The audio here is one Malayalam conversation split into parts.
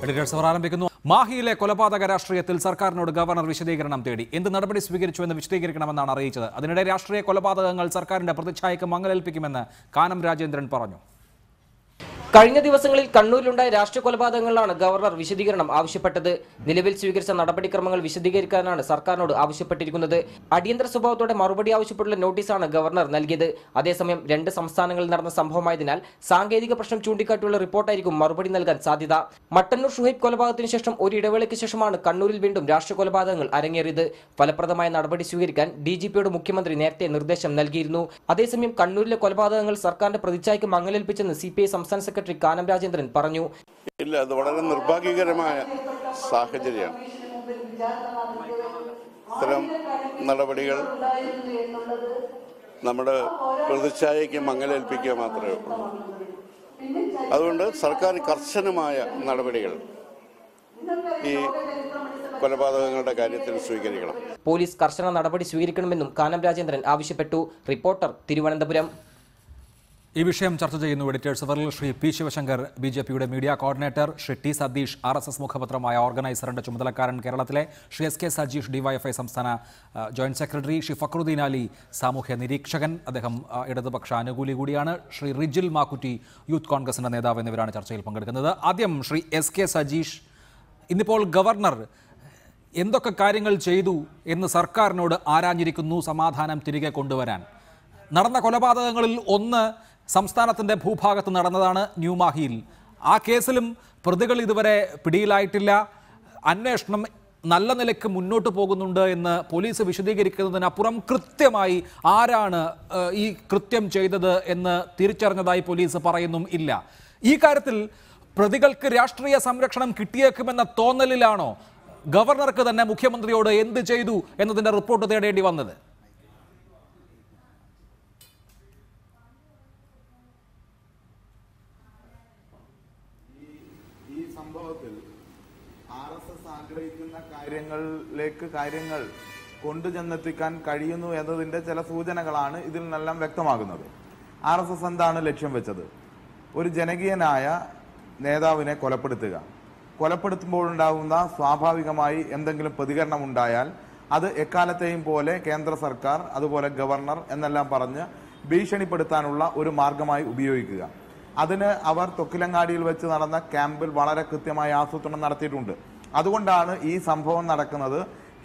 എഡിറ്റേഴ്സ് ആരംഭിക്കുന്നു. മാഹിയിലെ കൊലപാതക രാഷ്ട്രീയത്തിൽ സർക്കാരിനോട് ഗവർണർ വിശദീകരണം തേടി. എന്ത് നടപടി സ്വീകരിച്ചുവെന്ന് വിശദീകരിക്കണമെന്നാണ് അറിയിച്ചത്. അതിനിടെ രാഷ്ട്രീയ കൊലപാതകങ്ങൾ സർക്കാരിന്റെ പ്രതിച്ഛായക്ക് മങ്ങലേൽപ്പിക്കുമെന്ന് കാനം രാജേന്ദ്രൻ പറഞ്ഞു. കഴിഞ്ഞ ദിവസങ്ങളിൽ കണ്ണൂരിലുണ്ടായ രാഷ്ട്രീയ കൊലപാതകങ്ങളിലാണ് ഗവർണർ വിശദീകരണം ആവശ്യപ്പെട്ടത്. നിലവിൽ സ്വീകരിച്ച നടപടിക്രമങ്ങൾ വിശദീകരിക്കാനാണ് സർക്കാരിനോട് ആവശ്യപ്പെട്ടിരിക്കുന്നത്. അടിയന്തര സ്വഭാവത്തോടെ മറുപടി ആവശ്യപ്പെട്ടുള്ള നോട്ടീസാണ് ഗവർണർ നൽകിയത്. അതേസമയം 2 സംസ്ഥാനങ്ങളിൽ നടന്ന സംഭവമായതിനാൽ സാങ്കേതിക പ്രശ്നം ചൂണ്ടിക്കാട്ടിയുള്ള റിപ്പോർട്ടായിരിക്കും മറുപടി നൽകാൻ സാധ്യത. മട്ടന്നൂർ ഷുഹൈബ് കൊലപാതകത്തിന് ശേഷം ഒരു ഇടവേളയ്ക്ക് ശേഷമാണ് കണ്ണൂരിൽ വീണ്ടും രാഷ്ട്രീയ കൊലപാതകങ്ങൾ അരങ്ങേറിയത്. ഫലപ്രദമായ നടപടി സ്വീകരിക്കാൻ DGPയോട് മുഖ്യമന്ത്രി നേരത്തെ നിർദ്ദേശം നൽകിയിരുന്നു. അതേസമയം കണ്ണൂരിലെ കൊലപാതകങ്ങൾ സർക്കാരിന്റെ പ്രതിച്ഛായക്ക് മങ്ങലേൽപ്പിച്ചെന്ന് CPI സംസ്ഥാന സെക്രട്ടറി കാനം രാജേന്ദ്രൻ പറഞ്ഞു. ഇല്ല, അത് വളരെ നിർഭാഗ്യകരമായ സാഹചര്യമാണ്. ഇത്തരം നടപടികൾ നമ്മുടെ പ്രതിച്ഛായയ്ക്ക് മങ്ങലേൽപ്പിക്കുക മാത്രമേ ഉള്ളൂ. അതുകൊണ്ട് സർക്കാർ കർശനമായ നടപടികൾ ഈ കൊലപാതകങ്ങളുടെ കാര്യത്തിൽ സ്വീകരിക്കണം. പോലീസ് കർശന നടപടി സ്വീകരിക്കണമെന്നും കാനം രാജേന്ദ്രൻ ആവശ്യപ്പെട്ടു. റിപ്പോർട്ടർ, തിരുവനന്തപുരം. ഈ വിഷയം ചർച്ച ചെയ്യുന്നു എഡിറ്റേഴ്സ് വെറിൽ ശ്രീ P. ശിവശങ്കർ, BJPയുടെ media coordinator, Shri T. Satheesh, RSS മുഖപത്രമായ ഓർഗനൈസറിന്റെ ചുമതലക്കാരൻ കേരളത്തിലെ, ശ്രീ SK സജീഷ്, DYFI സംസ്ഥാന ജോയിന്റ് സെക്രട്ടറി, ശ്രീ ഫക്രുദ്ദീൻ അലി, സാമൂഹ്യ നിരീക്ഷകൻ, അദ്ദേഹം ഇടതുപക്ഷ അനുകൂലി കൂടിയാണ്, ശ്രീ റിജിൽ മാക്കുറ്റി, യൂത്ത് കോൺഗ്രസിന്റെ നേതാവ് എന്നിവരാണ് ചർച്ചയിൽ പങ്കെടുക്കുന്നത്. ആദ്യം ശ്രീ SK സജീഷ്, ഇന്നിപ്പോൾ ഗവർണർ എന്തൊക്കെ കാര്യങ്ങൾ ചെയ്തു എന്ന് സർക്കാരിനോട് ആരാഞ്ഞിരിക്കുന്നു സമാധാനം തിരികെ കൊണ്ടുവരാൻ? നടന്ന കൊലപാതകങ്ങളിൽ ഒന്ന് സംസ്ഥാനത്തിൻ്റെ ഭൂഭാഗത്ത് നടന്നതാണ്, ന്യൂമാഹിയിൽ. ആ കേസിലും പ്രതികൾ ഇതുവരെ പിടിയിലായിട്ടില്ല. അന്വേഷണം നല്ല നിലയ്ക്ക് മുന്നോട്ട് പോകുന്നുണ്ട് എന്ന് പോലീസ് വിശദീകരിക്കുന്നതിനപ്പുറം കൃത്യമായി ആരാണ് ഈ കൃത്യം ചെയ്തത് എന്ന് തിരിച്ചറിഞ്ഞതായി പോലീസ് പറയുന്നും ഇല്ല. ഈ കാര്യത്തിൽ പ്രതികൾക്ക് രാഷ്ട്രീയ സംരക്ഷണം കിട്ടിയേക്കുമെന്ന തോന്നലിലാണോ ഗവർണർക്ക് തന്നെ മുഖ്യമന്ത്രിയോട് എന്ത് ചെയ്തു എന്നതിൻ്റെ റിപ്പോർട്ട് തേടേണ്ടി വന്നത്? കാര്യങ്ങൾ കൊണ്ടുചെന്നെത്തിക്കാൻ കഴിയുന്നു എന്നതിൻ്റെ ചില സൂചനകളാണ് ഇതിൽ നിന്നെല്ലാം വ്യക്തമാകുന്നത്. RSS എന്താണ് ലക്ഷ്യം വെച്ചത്? ഒരു ജനകീയനായ നേതാവിനെ കൊലപ്പെടുത്തുമ്പോഴുണ്ടാകുന്ന സ്വാഭാവികമായി എന്തെങ്കിലും പ്രതികരണം ഉണ്ടായാൽ അത് എക്കാലത്തെയും പോലെ കേന്ദ്ര സർക്കാർ, അതുപോലെ ഗവർണർ എന്നെല്ലാം പറഞ്ഞ് ഭീഷണിപ്പെടുത്താനുള്ള ഒരു മാർഗമായി ഉപയോഗിക്കുക. അതിന് അവർ തൊക്കിലങ്ങാടിയിൽ വെച്ച് നടന്ന ക്യാമ്പിൽ വളരെ കൃത്യമായി ആസൂത്രണം നടത്തിയിട്ടുണ്ട്. അതുകൊണ്ടാണ് ഈ സംഭവം നടക്കുന്നത്.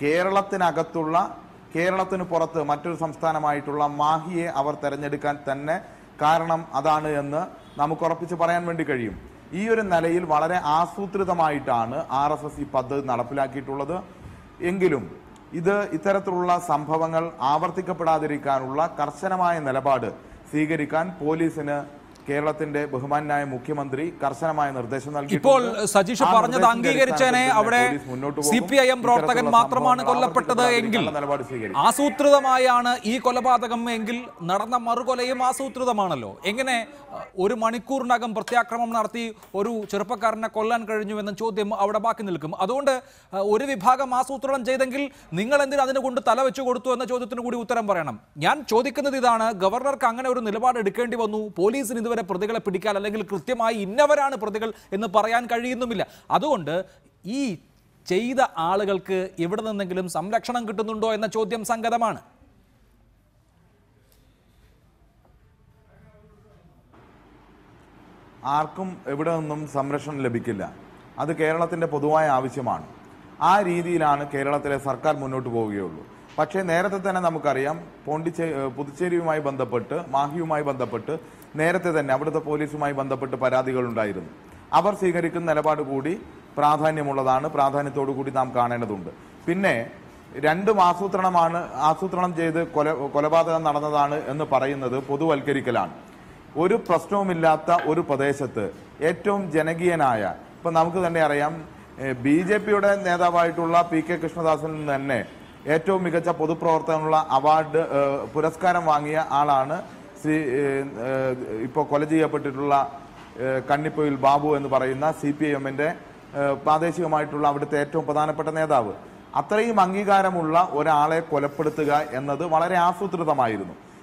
കേരളത്തിന് പുറത്ത് മറ്റൊരു സംസ്ഥാനമായിട്ടുള്ള മാഹിയെ അവർ തെരഞ്ഞെടുക്കാൻ തന്നെ കാരണം അതാണ് എന്ന് നമുക്ക് ഉറപ്പിച്ച് പറയാൻ വേണ്ടി കഴിയും. ഈ ഒരു നിലയിൽ വളരെ ആസൂത്രിതമായിട്ടാണ് RSS ഈ പദ്ധതി നടപ്പിലാക്കിയിട്ടുള്ളത്. എങ്കിലും ഇത്തരത്തിലുള്ള സംഭവങ്ങൾ ആവർത്തിക്കപ്പെടാതിരിക്കാനുള്ള കർശനമായ നിലപാട് സ്വീകരിക്കാൻ പോലീസിന് കേരളത്തിന്റെ ബഹുമാനായ മുഖ്യമന്ത്രി കർശനമായ നിർദ്ദേശം നൽകി. ഇപ്പോൾ സജീഷ് പറഞ്ഞത് അംഗീകരിച്ചേനെ, അവിടെ CPIM പ്രവർത്തകൻ മാത്രമാണ് കൊല്ലപ്പെട്ടത് എങ്കിൽ, ആസൂത്രിതമായാണ് ഈ കൊലപാതകം എങ്കിൽ നടന്ന മറുകൊലയും ആസൂത്രിതമാണല്ലോ. എങ്ങനെ 1 മണിക്കൂറിനകം പ്രത്യാക്രമണം നടത്തി ഒരു ചെറുപ്പക്കാരനെ കൊല്ലാൻ കഴിഞ്ഞു എന്ന ചോദ്യം അവിടെ ബാക്കി നിൽക്കും. അതുകൊണ്ട് ഒരു വിഭാഗം ആസൂത്രണം ചെയ്തെങ്കിൽ നിങ്ങൾ എന്തിന് അതിന് കൊണ്ട് തല വെച്ചു കൊടുത്തു എന്ന ചോദ്യത്തിന് കൂടി ഉത്തരം പറയണം. ഞാൻ ചോദിക്കുന്നത് ഇതാണ്, ഗവർണർക്ക് അങ്ങനെ ഒരു നിലപാട് എടുക്കേണ്ടി വന്നു. പോലീസിന് ഇതുവരെ പ്രതികളെ പിടിക്കാൻ അല്ലെങ്കിൽ കൃത്യമായി ഇന്നവരാണ് പ്രതികൾ എന്ന് പറയാൻ കഴിയുന്നുമില്ല. അതുകൊണ്ട് ഈ ചെയ്ത ആളുകൾക്ക് എവിടെ നിന്നെങ്കിലും സംരക്ഷണം കിട്ടുന്നുണ്ടോ എന്ന ചോദ്യം സംഗതമാണ്. ആർക്കും എവിടെ നിന്നും സംരക്ഷണം ലഭിക്കില്ല. അത് കേരളത്തിന്റെ പൊതുവായ ആവശ്യമാണ്. ആ രീതിയിലാണ് കേരളത്തിലെ സർക്കാർ മുന്നോട്ട് പോവുകയുള്ളൂ. പക്ഷേ നേരത്തെ തന്നെ നമുക്കറിയാം, പുതുച്ചേരിയുമായി ബന്ധപ്പെട്ട്, മാഹിയുമായി ബന്ധപ്പെട്ട് നേരത്തെ തന്നെ അവിടുത്തെ പോലീസുമായി ബന്ധപ്പെട്ട് പരാതികളുണ്ടായിരുന്നു. അവർ സ്വീകരിക്കുന്ന നിലപാട് കൂടി പ്രാധാന്യമുള്ളതാണ്. പ്രാധാന്യത്തോടു കൂടി നാം കാണേണ്ടതുണ്ട്. പിന്നെ 2 ആസൂത്രണം ചെയ്ത് കൊലപാതകം നടന്നതാണ് എന്ന് പറയുന്നത് പൊതുവൽക്കരിക്കലാണ്. ഒരു പ്രശ്നവുമില്ലാത്ത ഒരു പ്രദേശത്ത് ഏറ്റവും ജനകീയനായ, ഇപ്പം നമുക്ക് തന്നെ അറിയാം, BJPയുടെ നേതാവായിട്ടുള്ള PK കൃഷ്ണദാസിൽ നിന്ന് തന്നെ ഏറ്റവും മികച്ച പൊതുപ്രവർത്തനമുള്ള പുരസ്കാരം വാങ്ങിയ ആളാണ് ഇപ്പോൾ കൊല ചെയ്യപ്പെട്ടിട്ടുള്ള കണ്ണിപ്പൊയിൽ ബാബു എന്ന് പറയുന്ന CPIMന്റെ പ്രാദേശികമായിട്ടുള്ള അവിടുത്തെ ഏറ്റവും പ്രധാനപ്പെട്ട നേതാവ്. അത്രയും അംഗീകാരമുള്ള ഒരാളെ കൊലപ്പെടുത്തുക എന്നത് വളരെ ആസൂത്രിതമായിരുന്നു.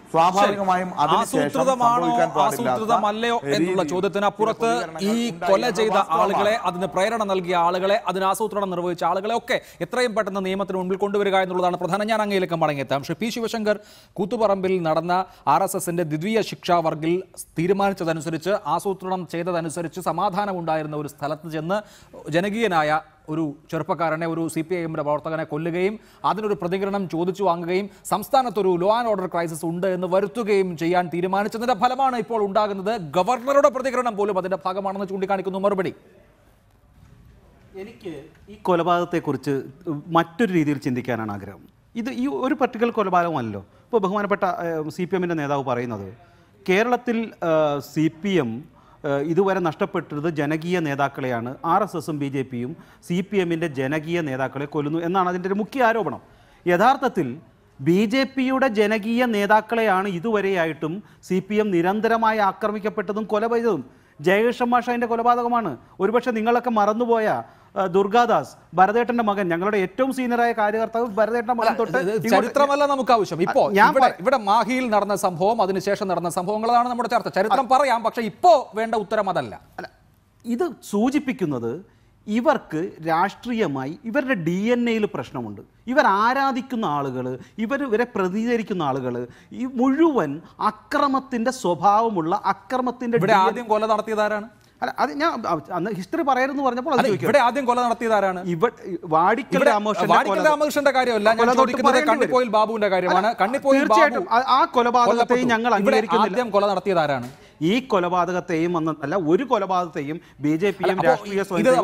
സ്വാഭാവികമായും ആസൂത്രിതമല്ലയോ എന്നുള്ള ചോദ്യത്തിനപ്പുറത്ത് ഈ കൊല ചെയ്ത ആളുകളെ, അതിന് പ്രേരണ നൽകിയ ആളുകളെ, അതിന് ആസൂത്രണം നിർവഹിച്ച ആളുകളെ ഒക്കെ എത്രയും പെട്ടെന്ന് നിയമത്തിന് മുൻപിൽ കൊണ്ടുവരിക എന്നുള്ളതാണ് പ്രധാനം. ഞാൻ അങ്ങയിലേക്ക് മടങ്ങിയെത്താം. ശ്രീ പി ശിവശങ്കർ, കൂത്തുപറമ്പിൽ നടന്ന RSSന്റെ ദ്വിതീയ ശിക്ഷാ വർഗിൽ തീരുമാനിച്ചതനുസരിച്ച്, ആസൂത്രണം ചെയ്തതനുസരിച്ച് സമാധാനം ഉണ്ടായിരുന്ന ഒരു സ്ഥലത്ത് ചെന്ന് ജനകീയനായ ഒരു ചെറുപ്പക്കാരനെ, ഒരു CPIMന്റെ പ്രവർത്തകനെ കൊല്ലുകയും അതിനൊരു പ്രതികരണം ചോദിച്ചു വാങ്ങുകയും സംസ്ഥാനത്തൊരു ലോ ആൻഡ് ഓർഡർ ക്രൈസിസ് ഉണ്ട് എന്ന് വരുത്തുകയും ചെയ്യാൻ തീരുമാനിച്ചതിന്റെ ഫലമാണ് ഇപ്പോൾ ഉണ്ടാകുന്നത്. ഗവർണറുടെ പ്രതികരണം പോലും അതിന്റെ ഭാഗമാണെന്ന് ചൂണ്ടിക്കാണിക്കുന്നു. മറുപടി: എനിക്ക് ഈ കൊലപാതകത്തെക്കുറിച്ച് മറ്റൊരു രീതിയിൽ ചിന്തിക്കാനാണ് ആഗ്രഹം. ഇത് ഈ ഒരു പർട്ടിക്കുലർ കൊലപാതകമല്ലോ. ഇപ്പോൾ ബഹുമാനപ്പെട്ട CPMന്റെ നേതാവ് പറയുന്നത് കേരളത്തിൽ CPM ഇതുവരെ നഷ്ടപ്പെട്ടത് ജനകീയ നേതാക്കളെയാണ്. RSSും BJPയും CPMന്റെ ജനകീയ നേതാക്കളെ കൊല്ലുന്നു എന്നാണ് അതിൻ്റെ ഒരു മുഖ്യ ആരോപണം. യഥാർത്ഥത്തിൽ BJPയുടെ ജനകീയ നേതാക്കളെയാണ് ഇതുവരെയായിട്ടും CPM നിരന്തരമായി ആക്രമിക്കപ്പെട്ടതും കൊല ചെയ്തതും. ജയകൃഷ്ണൻ മാഷ അതിൻ്റെ കൊലപാതകമാണ്. ഒരുപക്ഷെ നിങ്ങളൊക്കെ മറന്നുപോയ ദുർഗാദാസ്, ഭരതേട്ടന്റെ മകൻ, ഞങ്ങളുടെ ഏറ്റവും സീനിയറായ കാര്യകർത്താവ് ഭരതേട്ടന്റെ മകൻ തൊട്ട് ചരിത്രമല്ല നമുക്ക് ആവശ്യം. ഇപ്പോ ഇവിടെ മാഹിയിൽ നടന്ന സംഭവം, അതിനുശേഷം നടന്ന സംഭവങ്ങളാണ് നമ്മുടെ ചർച്ച. ചരിത്രം പറയാം, പക്ഷെ ഇപ്പോ വേണ്ട ഉത്തരം അതല്ല. ഇത് സൂചിപ്പിക്കുന്നത് ഇവർക്ക് രാഷ്ട്രീയമായി ഇവരുടെ DNA പ്രശ്നമുണ്ട്. ഇവർ ആരാധിക്കുന്ന ആളുകൾ, ഇവരെ പ്രതികരിക്കുന്ന ആളുകൾ, ഈ മുഴുവൻ അക്രമത്തിന്റെ സ്വഭാവമുള്ള അക്രമത്തിന്റെ ആദ്യം കൊല നടത്തിയതാരാണ്? അല്ല, അത് ഞാൻ അന്ന് ഹിസ്റ്ററി പറയരുതെന്ന് പറഞ്ഞപ്പോൾ ഇവിടെ ആദ്യം കൊല നടത്തിയതാരാണ്? വാടിക്കൽ രാമകൃഷ്ണന്റെ കാര്യമല്ല ഞാൻ ചോദിക്കുന്നത്, കണ്ണിപ്പോയിൽ ബാബുവിന്റെ കാര്യമാണ്. തീർച്ചയായിട്ടും ആ കൊലപാതകത്തെയും ഞങ്ങൾ അംഗീകരിക്കുന്നില്ല. ആദ്യം കൊല നടത്തിയതാരാണ്? ഈ കൊലപാതകത്തെയും അല്ല, ഒരു കൊലപാതകത്തെയും BJPയും രാഷ്ട്രീയ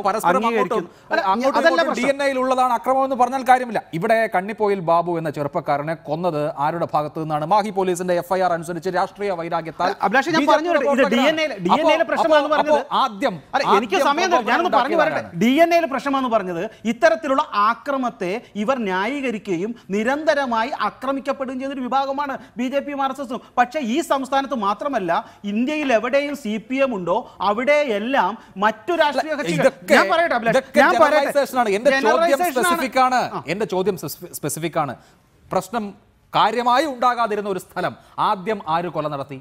DNAയിലുള്ളതാണ് അക്രമം എന്ന് പറഞ്ഞാൽ കാര്യമില്ല. ഇവിടെ കണ്ണിപ്പോയിൽ ബാബു എന്ന ചെറുപ്പക്കാരനെ കൊന്നത് ആരുടെ ഭാഗത്ത് നിന്നാണ്? മാഹി പോലീസിന്റെ FIR അനുസരിച്ച് രാഷ്ട്രീയ വൈരാഗ്യത്താൽ. ആദ്യം എനിക്ക് സമയം ഞാനൊന്ന് പറഞ്ഞു പറയട്ടെ. DNA പ്രശ്നമെന്ന് പറഞ്ഞത് ഇത്തരത്തിലുള്ള ആക്രമത്തെ ഇവർ ന്യായീകരിക്കുകയും നിരന്തരമായി ആക്രമിക്കപ്പെടുകയും ചെയ്തൊരു വിഭാഗമാണ് BJPയും RSSും. പക്ഷേ ഈ സംസ്ഥാനത്ത് മാത്രമല്ല, ഇന്ത്യയിൽ എവിടെയും CPM ഉണ്ടോ അവിടെയെല്ലാം മറ്റു രാഷ്ട്രീയ കക്ഷികൾ. എന്റെ ചോദ്യം സ്പെസിഫിക് ആണ്. പ്രശ്നം കാര്യമായി ഉണ്ടാകാതിരുന്ന ഒരു സ്ഥലം ആദ്യം ആര് കൊല നടത്തി?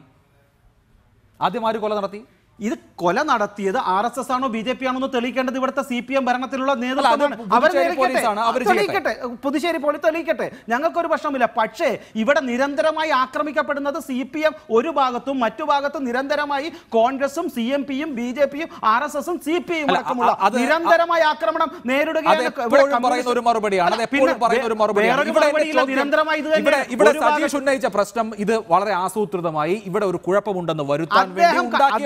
ഇത് കൊല നടത്തിയത് RSS ആണോ BJP ആണോ എന്ന് തെളിയിക്കേണ്ടത് ഇവിടുത്തെ CPM ഭരണത്തിലുള്ള നേതൃത്വമാണ്. പുതുശ്ശേരി പോലീസ് തെളിയിക്കട്ടെ, ഞങ്ങൾക്കൊരു പ്രശ്നമില്ല. പക്ഷേ ഇവിടെ നിരന്തരമായി ആക്രമിക്കപ്പെടുന്നത് CPM ഒരു ഭാഗത്തും, മറ്റു ഭാഗത്തും നിരന്തരമായി കോൺഗ്രസും CMPയും BJPയും RSSും CPയും അടക്കമുള്ള നിരന്തരമായി ആക്രമണം നേരിടുകയാണ്. ഉന്നയിച്ച പ്രശ്നം ഇത് വളരെ ആസൂത്രിതമായി ഇവിടെ ഒരു കുഴപ്പമുണ്ടെന്ന് വരുത്താൻ വേണ്ടി ഉണ്ടാക്കിയ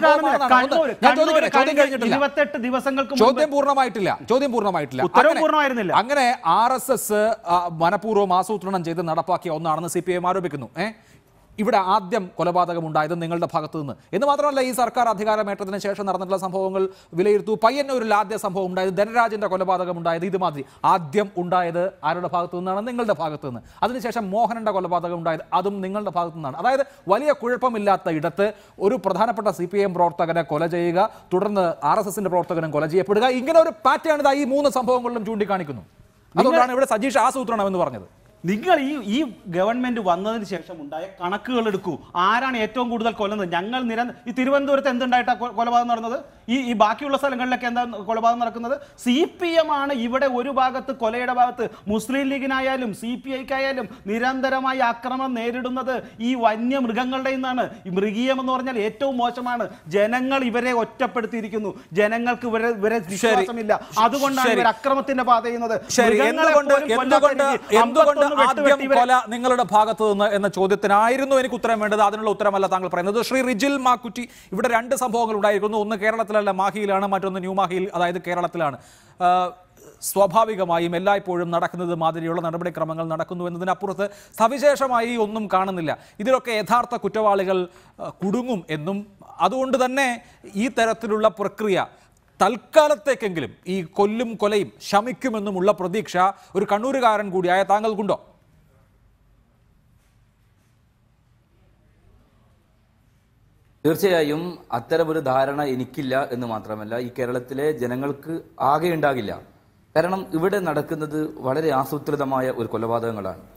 ചോദ്യം പൂർണ്ണമായിട്ടില്ല. അങ്ങനെ RSS മനഃപൂർവ്വം ആസൂത്രണം ചെയ്ത് നടപ്പാക്കിയ ഒന്നാണെന്ന് CPM ആരോപിക്കുന്നു. ഇവിടെ ആദ്യം കൊലപാതകം ഉണ്ടായത് നിങ്ങളുടെ ഭാഗത്തു നിന്ന് എന്ന് മാത്രമല്ല, ഈ സർക്കാർ അധികാരമേറ്റതിന് ശേഷം നടന്നിട്ടുള്ള സംഭവങ്ങൾ വിലയിരുത്തൂ. പയ്യന്നൂരിൽ ആദ്യ സംഭവം ഉണ്ടായത്, ധനരാജിന്റെ കൊലപാതകം ഉണ്ടായത് ഇതുമാതിരി ആദ്യം ഉണ്ടായത് ആരുടെ ഭാഗത്തു നിന്നാണ്? നിങ്ങളുടെ ഭാഗത്തു നിന്ന്. അതിനുശേഷം മോഹനന്റെ കൊലപാതകം ഉണ്ടായത് അതും നിങ്ങളുടെ ഭാഗത്തു നിന്നാണ്. അതായത് വലിയ കുഴപ്പമില്ലാത്ത ഇടത്ത് ഒരു പ്രധാനപ്പെട്ട CPM പ്രവർത്തകനെ കൊല ചെയ്യുക, തുടർന്ന് RSSന്റെ പ്രവർത്തകനും കൊല ചെയ്യപ്പെടുക, ഇങ്ങനെ ഒരു പാറ്റേൺ ഈ മൂന്ന് സംഭവങ്ങളിലും ചൂണ്ടിക്കാണിക്കുന്നു. അതുകൊണ്ടാണ് ഇവിടെ സജീഷ് ആസൂത്രണം എന്ന് പറഞ്ഞത്. നിങ്ങൾ ഈ ഗവൺമെന്റ് വന്നതിന് ശേഷം ഉണ്ടായ കണക്കുകൾ എടുക്കൂ. ആരാണ് ഏറ്റവും കൂടുതൽ കൊല്ലുന്നത്? ഞങ്ങൾ ഈ തിരുവനന്തപുരത്ത് എന്തുണ്ടായിട്ടാ കൊലപാതകം നടന്നത്? ഈ ബാക്കിയുള്ള സ്ഥലങ്ങളിലൊക്കെ എന്താ കൊലപാതകം നടക്കുന്നത്? CPM ആണ് ഇവിടെ ഒരു ഭാഗത്ത്, കൊലയുടെ ഭാഗത്ത്. മുസ്ലിം ലീഗിനായാലും CPIക്കായാലും നിരന്തരമായി ആക്രമണം നേരിടുന്നത് ഈ വന്യമൃഗങ്ങളുടെ നിന്നാണ്. ഈ മൃഗീയം എന്ന് പറഞ്ഞാൽ ഏറ്റവും മോശമാണ്. ജനങ്ങൾ ഇവരെ ഒറ്റപ്പെടുത്തിയിരിക്കുന്നു. ജനങ്ങൾക്ക് ഇവരെ വിശ്വാസമില്ല. അതുകൊണ്ടാണ് ഇവർ അക്രമത്തിന്റെ പാത ചെയ്യുന്നത്. ആദ്യം കൊല നിങ്ങളുടെ ഭാഗത്ത് നിന്ന് എന്ന ചോദ്യത്തിനായിരുന്നു എനിക്ക് ഉത്തരം വേണ്ടത്. അതിനുള്ള ഉത്തരമല്ല താങ്കൾ പറയുന്നത്. ശ്രീ റിജിൽ മാക്കുറ്റി, ഇവിടെ രണ്ട് സംഭവങ്ങൾ ഉണ്ടായിരിക്കുന്നു. ഒന്ന് കേരളത്തിലല്ല, മാഹിയിലാണ്. മറ്റൊന്ന് ന്യൂ മാഹിയിൽ, അതായത് കേരളത്തിലാണ്. സ്വാഭാവികമായും എല്ലായ്പ്പോഴും നടക്കുന്നത് മാതിരിയുള്ള നടപടിക്രമങ്ങൾ നടക്കുന്നു എന്നതിനപ്പുറത്ത് സവിശേഷമായി ഒന്നും കാണുന്നില്ല. ഇതിലൊക്കെ യഥാർത്ഥ കുറ്റവാളികൾ കുടുങ്ങും എന്നും അതുകൊണ്ട് തന്നെ ഈ തരത്തിലുള്ള പ്രക്രിയ തൽക്കാലത്തേക്കെങ്കിലും ഈ കൊല്ലും കൊലയും ശമിക്കുമെന്നുമുള്ള പ്രതീക്ഷ ഒരു കണ്ണൂരുകാരൻ കൂടിയായ താങ്കൾക്കുണ്ടോ? തീർച്ചയായും അത്തരമൊരു ധാരണ എനിക്കില്ല എന്ന് മാത്രമല്ല, ഈ കേരളത്തിലെ ജനങ്ങൾക്ക് ആകെ ഉണ്ടാകില്ല. കാരണം ഇവിടെ നടക്കുന്നത് വളരെ ആസൂത്രിതമായ ഒരു കൊലപാതകങ്ങളാണ്.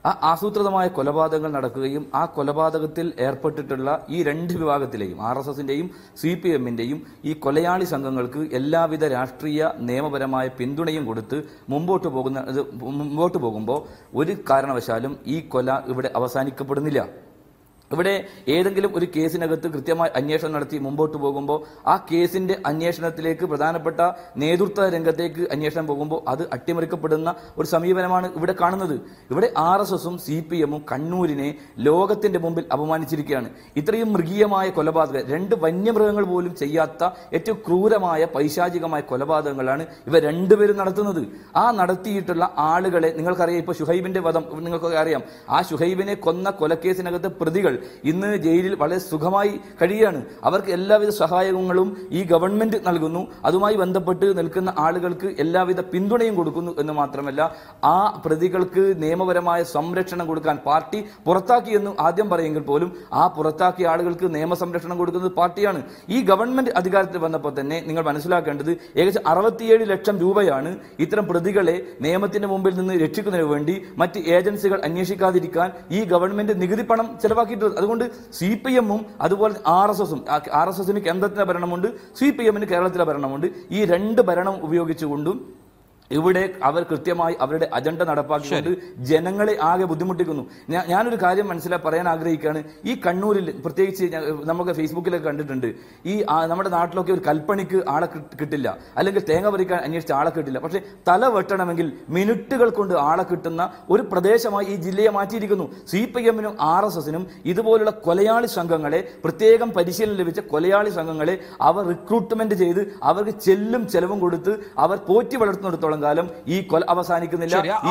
ആ ആസൂത്രിതമായ കൊലപാതകങ്ങൾ നടക്കുകയും ആ കൊലപാതകത്തിൽ ഏർപ്പെട്ടിട്ടുള്ള ഈ രണ്ട് വിഭാഗത്തിലെയും RSSന്റെയും CPMന്റെയും ഈ കൊലയാളി സംഘങ്ങൾക്ക് എല്ലാവിധ രാഷ്ട്രീയ നിയമപരമായ പിന്തുണയും കൊടുത്ത് മുമ്പോട്ട് പോകുമ്പോൾ ഒരു കാരണവശാലും ഈ കൊല ഇവിടെ അവസാനിക്കപ്പെടുന്നില്ല. ഇവിടെ ഏതെങ്കിലും ഒരു കേസിനകത്ത് കൃത്യമായി അന്വേഷണം നടത്തി മുമ്പോട്ട് പോകുമ്പോൾ ആ കേസിന്റെ അന്വേഷണത്തിലേക്ക് പ്രധാനപ്പെട്ട നേതൃത്വ രംഗത്തേക്ക് അന്വേഷണം പോകുമ്പോൾ അത് അട്ടിമറിക്കപ്പെടുന്ന ഒരു സമീപനമാണ് ഇവിടെ കാണുന്നത്. ഇവിടെ RSSും CPMും കണ്ണൂരിനെ ലോകത്തിന്റെ മുമ്പിൽ അപമാനിച്ചിരിക്കുകയാണ്. ഇത്രയും മൃഗീയമായ കൊലപാതകം, രണ്ട് വന്യമൃഗങ്ങൾ പോലും ചെയ്യാത്ത ഏറ്റവും ക്രൂരമായ പൈശാചികമായ കൊലപാതകങ്ങളാണ് ഇവർ രണ്ടുപേരും നടത്തുന്നത്. ആ നടത്തിയിട്ടുള്ള ആളുകളെ നിങ്ങൾക്കറിയാം. ഇപ്പോൾ ഷുഹൈബിന്റെ വധം നിങ്ങൾക്കൊക്കെ അറിയാം. ആ ഷുഹൈബിനെ കൊന്ന കൊലക്കേസിനകത്ത് പ്രതികൾ ഇന്ന് ജയിലിൽ വളരെ സുഖമായി കഴിയുകയാണ്. അവർക്ക് എല്ലാവിധ സഹായങ്ങളും ഈ ഗവൺമെന്റ് നൽകുന്നു. അതുമായി ബന്ധപ്പെട്ട് നിൽക്കുന്ന ആളുകൾക്ക് എല്ലാവിധ പിന്തുണയും കൊടുക്കുന്നു എന്ന് മാത്രമല്ല, ആ പ്രതികൾക്ക് നിയമപരമായ സംരക്ഷണം കൊടുക്കാൻ പാർട്ടി പുറത്താക്കിയെന്ന് ആദ്യം പറയുമെങ്കിൽ പോലും ആ പുറത്താക്കിയ ആളുകൾക്ക് നിയമസംരക്ഷണം കൊടുക്കുന്നത് പാർട്ടിയാണ്. ഈ ഗവൺമെന്റ് അധികാരത്തിൽ വന്നപ്പോൾ തന്നെ നിങ്ങൾ മനസ്സിലാക്കേണ്ടത് ഏകദേശം 67 ലക്ഷം രൂപയാണ് ഇത്തരം പ്രതികളെ നിയമത്തിന്റെ മുമ്പിൽ നിന്ന് രക്ഷിക്കുന്നതിന് വേണ്ടി മറ്റ് ഏജൻസികൾ അന്വേഷിക്കാതിരിക്കാൻ ഈ ഗവൺമെന്റ് നികുതി പണം ചെലവാക്കിയിട്ടുള്ളത്. അതുകൊണ്ട് CPMും അതുപോലെ RSSന് കേന്ദ്രത്തിലെ ഭരണമുണ്ട്, CPMന് കേരളത്തിലെ ഭരണമുണ്ട്. ഈ രണ്ട് ഭരണം ഉപയോഗിച്ചുകൊണ്ടും ഇവിടെ അവർ കൃത്യമായി അവരുടെ അജണ്ട നടപ്പാക്കിക്കൊണ്ട് ജനങ്ങളെ ആകെ ബുദ്ധിമുട്ടിക്കുന്നു. ഞാനൊരു കാര്യം പറയാൻ ആഗ്രഹിക്കുകയാണ്. ഈ കണ്ണൂരിൽ പ്രത്യേകിച്ച് നമുക്ക് ഫേസ്ബുക്കിലൊക്കെ കണ്ടിട്ടുണ്ട്, ഈ നമ്മുടെ നാട്ടിലൊക്കെ ഒരു കൽപ്പണിക്ക് ആളെ കിട്ടില്ല, അല്ലെങ്കിൽ തേങ്ങ പറിക്കാൻ അന്വേഷിച്ച ആളെ കിട്ടില്ല. പക്ഷേ തല വെട്ടണമെങ്കിൽ മിനിറ്റുകൾ കൊണ്ട് ആളെ കിട്ടുന്ന ഒരു പ്രദേശമായി ഈ ജില്ലയെ മാറ്റിയിരിക്കുന്നു. CPMനും RSSനും ഇതുപോലുള്ള കൊലയാളി സംഘങ്ങളെ, പ്രത്യേകം പരിശീലനം ലഭിച്ച കൊലയാളി സംഘങ്ങളെ അവർ റിക്രൂട്ട്മെന്റ് ചെയ്ത് അവർക്ക് ചെലവും കൊടുത്ത് അവർ പോറ്റി വളർത്തുന്നിടത്തോളം കാലം ഈ കൊല അവസാനിക്കുന്നില്ല.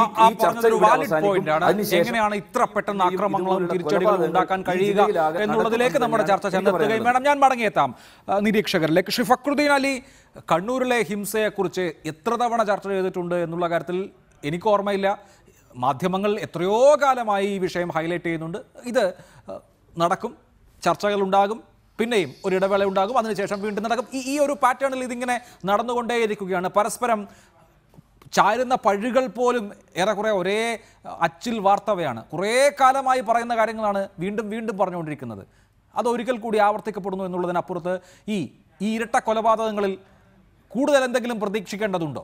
എങ്ങനെയാണ് ഇത്ര പെട്ടെന്ന് ആക്രമണങ്ങളും തിരിച്ചടികളും ഉണ്ടാക്കാൻ കഴിയുക എന്നുള്ളതിലേക്ക് നമ്മുടെ ചർച്ച ചെന്നെത്തുകയും വേണം. ഞാൻ മടങ്ങിയെത്താം നിരീക്ഷകരിലേക്ക്. ശ്രീ ഫക്രുദ്ദീൻ അലി, കണ്ണൂരിലെ ഹിംസയെക്കുറിച്ച് എത്ര തവണ ചർച്ച ചെയ്തിട്ടുണ്ട് എന്നുള്ള കാര്യത്തിൽ എനിക്ക് ഓർമ്മയില്ല. മാധ്യമങ്ങൾ എത്രയോ കാലമായി ഈ വിഷയം ഹൈലൈറ്റ് ചെയ്യുന്നുണ്ട്. ഇത് നടക്കും, ചർച്ചകളുണ്ടാകും, പിന്നെയും ഒരു ഇടവേള ഉണ്ടാകും, അതിനുശേഷം വീണ്ടും നടക്കും. ഈ ഒരു പാറ്റേണിൽ ഇതിങ്ങനെ നടന്നുകൊണ്ടേയിരിക്കുകയാണ്. പരസ്പരം ചാരുന്ന പഴുകൾ പോലും ഏറെക്കുറെ ഒരേ അച്ചിൽ വാർത്തവയാണ്. കുറേ കാലമായി പറയുന്ന കാര്യങ്ങളാണ് വീണ്ടും വീണ്ടും പറഞ്ഞുകൊണ്ടിരിക്കുന്നത്. അതൊരിക്കൽ കൂടി ആവർത്തിക്കപ്പെടുന്നു എന്നുള്ളതിനപ്പുറത്ത് ഈ ഇരട്ട കൊലപാതകങ്ങളിൽ കൂടുതൽ എന്തെങ്കിലും പ്രതീക്ഷിക്കേണ്ടതുണ്ടോ?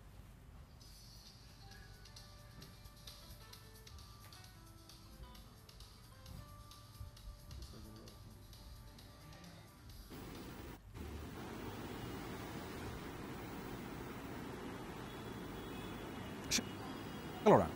ാണ്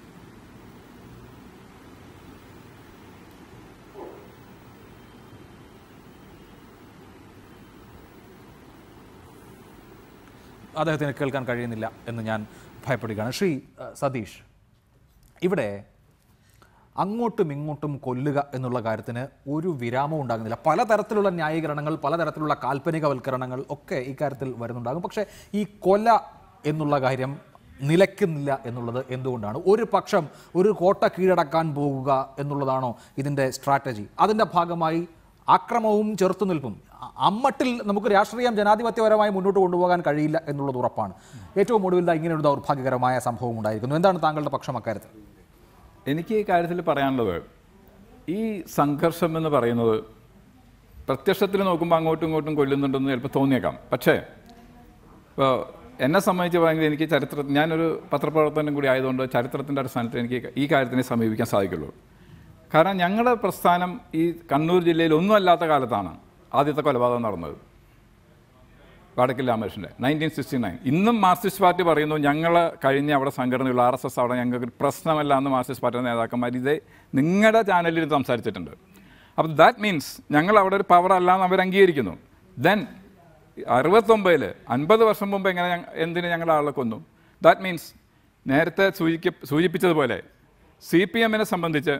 അദ്ദേഹത്തിന് കേൾക്കാൻ കഴിയുന്നില്ല എന്ന് ഞാൻ ഭയപ്പെടുകയാണ്. ശ്രീ സതീഷ്, ഇവിടെ അങ്ങോട്ടും ഇങ്ങോട്ടും കൊല്ലുക എന്നുള്ള കാര്യത്തിന് ഒരു വിരാമവും ഉണ്ടാകുന്നില്ല. പലതരത്തിലുള്ള ന്യായീകരണങ്ങൾ, പലതരത്തിലുള്ള കാൽപ്പനികവൽക്കരണങ്ങൾ ഒക്കെ ഇക്കാര്യത്തിൽ വരുന്നുണ്ടാകും. പക്ഷേ ഈ കൊല എന്നുള്ള കാര്യം നിലയ്ക്കുന്നില്ല എന്നുള്ളത് എന്തുകൊണ്ടാണ്? ഒരു പക്ഷം ഒരു കോട്ട കീഴടക്കാൻ പോകുക എന്നുള്ളതാണോ ഇതിൻ്റെ സ്ട്രാറ്റജി? അതിൻ്റെ ഭാഗമായി ആക്രമവും ചെറുത്തുനിൽപ്പും അമ്മട്ടിൽ നമുക്ക് രാഷ്ട്രീയം ജനാധിപത്യപരമായി മുന്നോട്ട് കൊണ്ടുപോകാൻ കഴിയില്ല എന്നുള്ളത് ഉറപ്പാണ്. ഏറ്റവും ഒടുവിൽ ഇങ്ങനെ ഒരു ദൗർഭാഗ്യകരമായ സംഭവം ഉണ്ടായിരിക്കുന്നു. എന്താണ് താങ്കളുടെ പക്ഷം അക്കാര്യത്തിൽ? എനിക്ക് ഈ കാര്യത്തിൽ പറയാനുള്ളത്, ഈ സംഘർഷം എന്ന് പറയുന്നത് പ്രത്യക്ഷത്തിൽ നോക്കുമ്പോൾ അങ്ങോട്ടും ഇങ്ങോട്ടും കൊല്ലുന്നുണ്ടെന്ന് ചിലപ്പോൾ തോന്നിയേക്കാം. പക്ഷേ ഇപ്പോൾ എന്നെ സംബന്ധിച്ച് പറയുന്നത്, എനിക്ക് ഞാനൊരു പത്രപ്രവർത്തനം കൂടി ആയതുകൊണ്ട് ചരിത്രത്തിൻ്റെ അടിസ്ഥാനത്തിൽ എനിക്ക് ഈ കാര്യത്തിനെ സമീപിക്കാൻ സാധിക്കുള്ളൂ. കാരണം ഞങ്ങളുടെ പ്രസ്ഥാനം ഈ കണ്ണൂർ ജില്ലയിൽ ഒന്നും അല്ലാത്ത കാലത്താണ് ആദ്യത്തെ കൊലപാതകം നടന്നത്. വടക്കിൽ രാമകൃഷ്ണൻ്റെ 1969. ഇന്നും മാർക്സിസ്റ്റ് പാർട്ടി പറയുന്നു ഞങ്ങൾ കഴിഞ്ഞ അവിടെ സംഘടനയുള്ള RSS അവിടെ ഞങ്ങൾക്ക് പ്രശ്നമല്ല എന്ന് മാർക്സിസ്റ്റ് പാർട്ടിയുടെ നേതാക്കന്മാർ ഇത് നിങ്ങളുടെ ചാനലിൽ സംസാരിച്ചിട്ടുണ്ട്. അപ്പോൾ ദാറ്റ് മീൻസ് ഞങ്ങൾ അവിടെ ഒരു പവർ അല്ല എന്ന് അവർ അംഗീകരിക്കുന്നു. ദെൻ 69 50 വർഷം മുമ്പ് എന്തിന് ഞങ്ങളുടെ ആളെ കൊന്നു? ദാറ്റ് മീൻസ് നേരത്തെ സൂചിപ്പിച്ചതുപോലെ CPMനെ സംബന്ധിച്ച്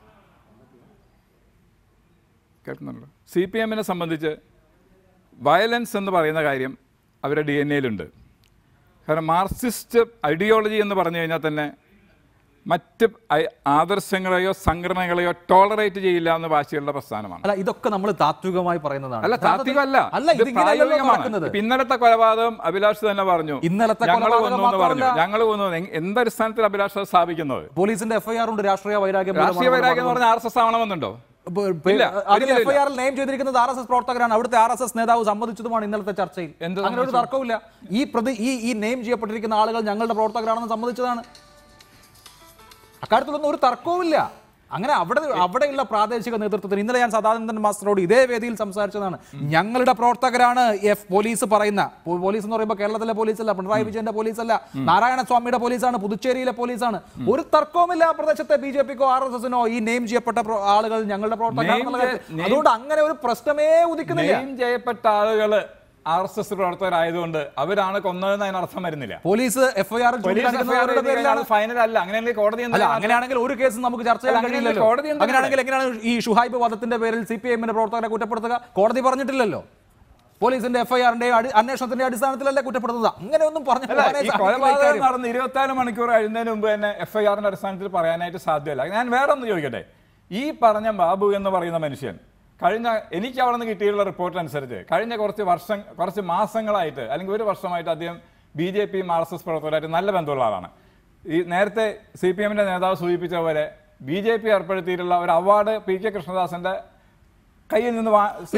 കേൾക്കുന്നുണ്ടോ? CPMനെ സംബന്ധിച്ച് വയലൻസ് എന്ന് പറയുന്ന കാര്യം അവരുടെ DNA യിലുണ്ട്. കാരണം മാർക്സിസ്റ്റ് ഐഡിയോളജി എന്ന് പറഞ്ഞു കഴിഞ്ഞാൽ തന്നെ മറ്റ് ആദർശങ്ങളെയോ സംഘടനകളെയോ ടോളറേറ്റ് ചെയ്യില്ല എന്ന് വാശിയുള്ള പ്രസ്ഥാനമാണ്. അല്ല, ഇതൊക്കെ നമ്മൾ താത്വികമായി പറയുന്നതാണ്. അല്ല, താത്വികമല്ല, ഇന്നലത്തെ കൊലപാതകം അഭിലാഷ് തന്നെ പറഞ്ഞു. ഇന്നലത്തെ ഞങ്ങൾ കൊന്നു. എന്തടിസ്ഥാനത്തിൽ അഭിലാഷ് സ്ഥാപിക്കുന്നത്? പോലീസിന്റെ എഫ്ഐആർ ഉണ്ട്. രാഷ്ട്രീയ വൈരാഗ്യം എന്ന് പറഞ്ഞാൽ RSS ആവണമെന്നുണ്ടോ? എഫ്ഐആറിൽ നെയിം ചെയ്തിരിക്കുന്നത് RSS പ്രവർത്തകരാണ്. അവിടുത്തെ RSS നേതാവ് സമ്മതിച്ചതുമാണ് ഇന്നലത്തെ ചർച്ചയിൽ. അങ്ങനെ ഒരു തർക്കമില്ല. ഈ നെയിം ചെയ്യപ്പെട്ടിരിക്കുന്ന ആളുകൾ ഞങ്ങളുടെ പ്രവർത്തകരാണെന്ന് സമ്മതിച്ചതാണ്. അക്കാര്യത്തിലൊന്നും ഒരു തർക്കവുമില്ല. അങ്ങനെ അവിടെയുള്ള പ്രാദേശിക നേതൃത്വത്തിന് ഇന്നലെ ഞാൻ സദാനന്ദൻ മാസ്റ്ററോട് ഇതേ വേദിയിൽ സംസാരിച്ചതാണ്. ഞങ്ങളുടെ പ്രവർത്തകരാണ് പോലീസ് പറയുന്ന. പോലീസ് എന്ന് പറയുമ്പോൾ കേരളത്തിലെ പോലീസല്ല, പിണറായി വിജയന്റെ പോലീസല്ല, നാരായണസ്വാമിയുടെ പോലീസാണ്, പുതുച്ചേരിയിലെ പോലീസാണ്. ഒരു തർക്കവുമില്ല ആ പ്രദേശത്തെ BJPക്കോ RSSനോ ഈ നെയിം ചെയ്യപ്പെട്ട ആളുകൾ ഞങ്ങളുടെ പ്രവർത്തകരാണ്. അതുകൊണ്ട് അങ്ങനെ ഒരു പ്രശ്നമേ ഉദിക്കുന്നില്ല. നെയിം ചെയ്യപ്പെട്ട ആളുകൾ RSS പ്രവർത്തകരായതുകൊണ്ട് അവരാണ് കൊന്നതെന്ന് അതിനർത്ഥം വരുന്നില്ല. പോലീസ് എഫ്ഐആർ ഫൈനൽ അല്ല. അങ്ങനെയാണെങ്കിൽ കോടതി അങ്ങനെയാണെങ്കിൽ ഒരു കേസ് നമുക്ക് ചർച്ച ചെയ്യാൻ കഴിയില്ലല്ലോ. അങ്ങനെയാണെങ്കിൽ എങ്ങനെയാണ് ഈ ഷുഹൈബ് വധത്തിന്റെ പേരിൽ CPIMന്റെ പ്രവർത്തകരെ കുറ്റപ്പെടുത്തുക? കോടതി പറഞ്ഞിട്ടില്ലല്ലോ. പോലീസിന്റെ എഫ്ഐആറിന്റെ അന്വേഷണത്തിന്റെ അടിസ്ഥാനത്തിലല്ലേ കുറ്റപ്പെടുത്തുക. അങ്ങനെയൊന്നും പറഞ്ഞില്ല. 24 മണിക്കൂർ കഴിയുന്നതിന് മുമ്പ് തന്നെ എഫ്ഐആറിന്റെ അടിസ്ഥാനത്തിൽ പറയാനായിട്ട് സാധ്യമല്ല. ഞാൻ വേറെ ഒന്ന് ചോദിക്കട്ടെ. ഈ പറഞ്ഞ ബാബു എന്ന് പറയുന്ന മനുഷ്യൻ എനിക്ക് അവിടെ നിന്ന് കിട്ടിയുള്ള റിപ്പോർട്ട് അനുസരിച്ച് കഴിഞ്ഞ കുറച്ച് മാസങ്ങളായിട്ട് അല്ലെങ്കിൽ ഒരു വർഷമായിട്ട് അദ്ദേഹം BJPയും RSS പ്രവർത്തകരായിട്ട് നല്ല ബന്ധമുള്ള ആളാണ്. ഈ നേരത്തെ CPMന്റെ നേതാവ് സൂചിപ്പിച്ച പോലെ BJP ഏർപ്പെടുത്തിയിട്ടുള്ള ഒരു അവാർഡ് PK കൃഷ്ണദാസന്റെ കയ്യിൽ നിന്ന്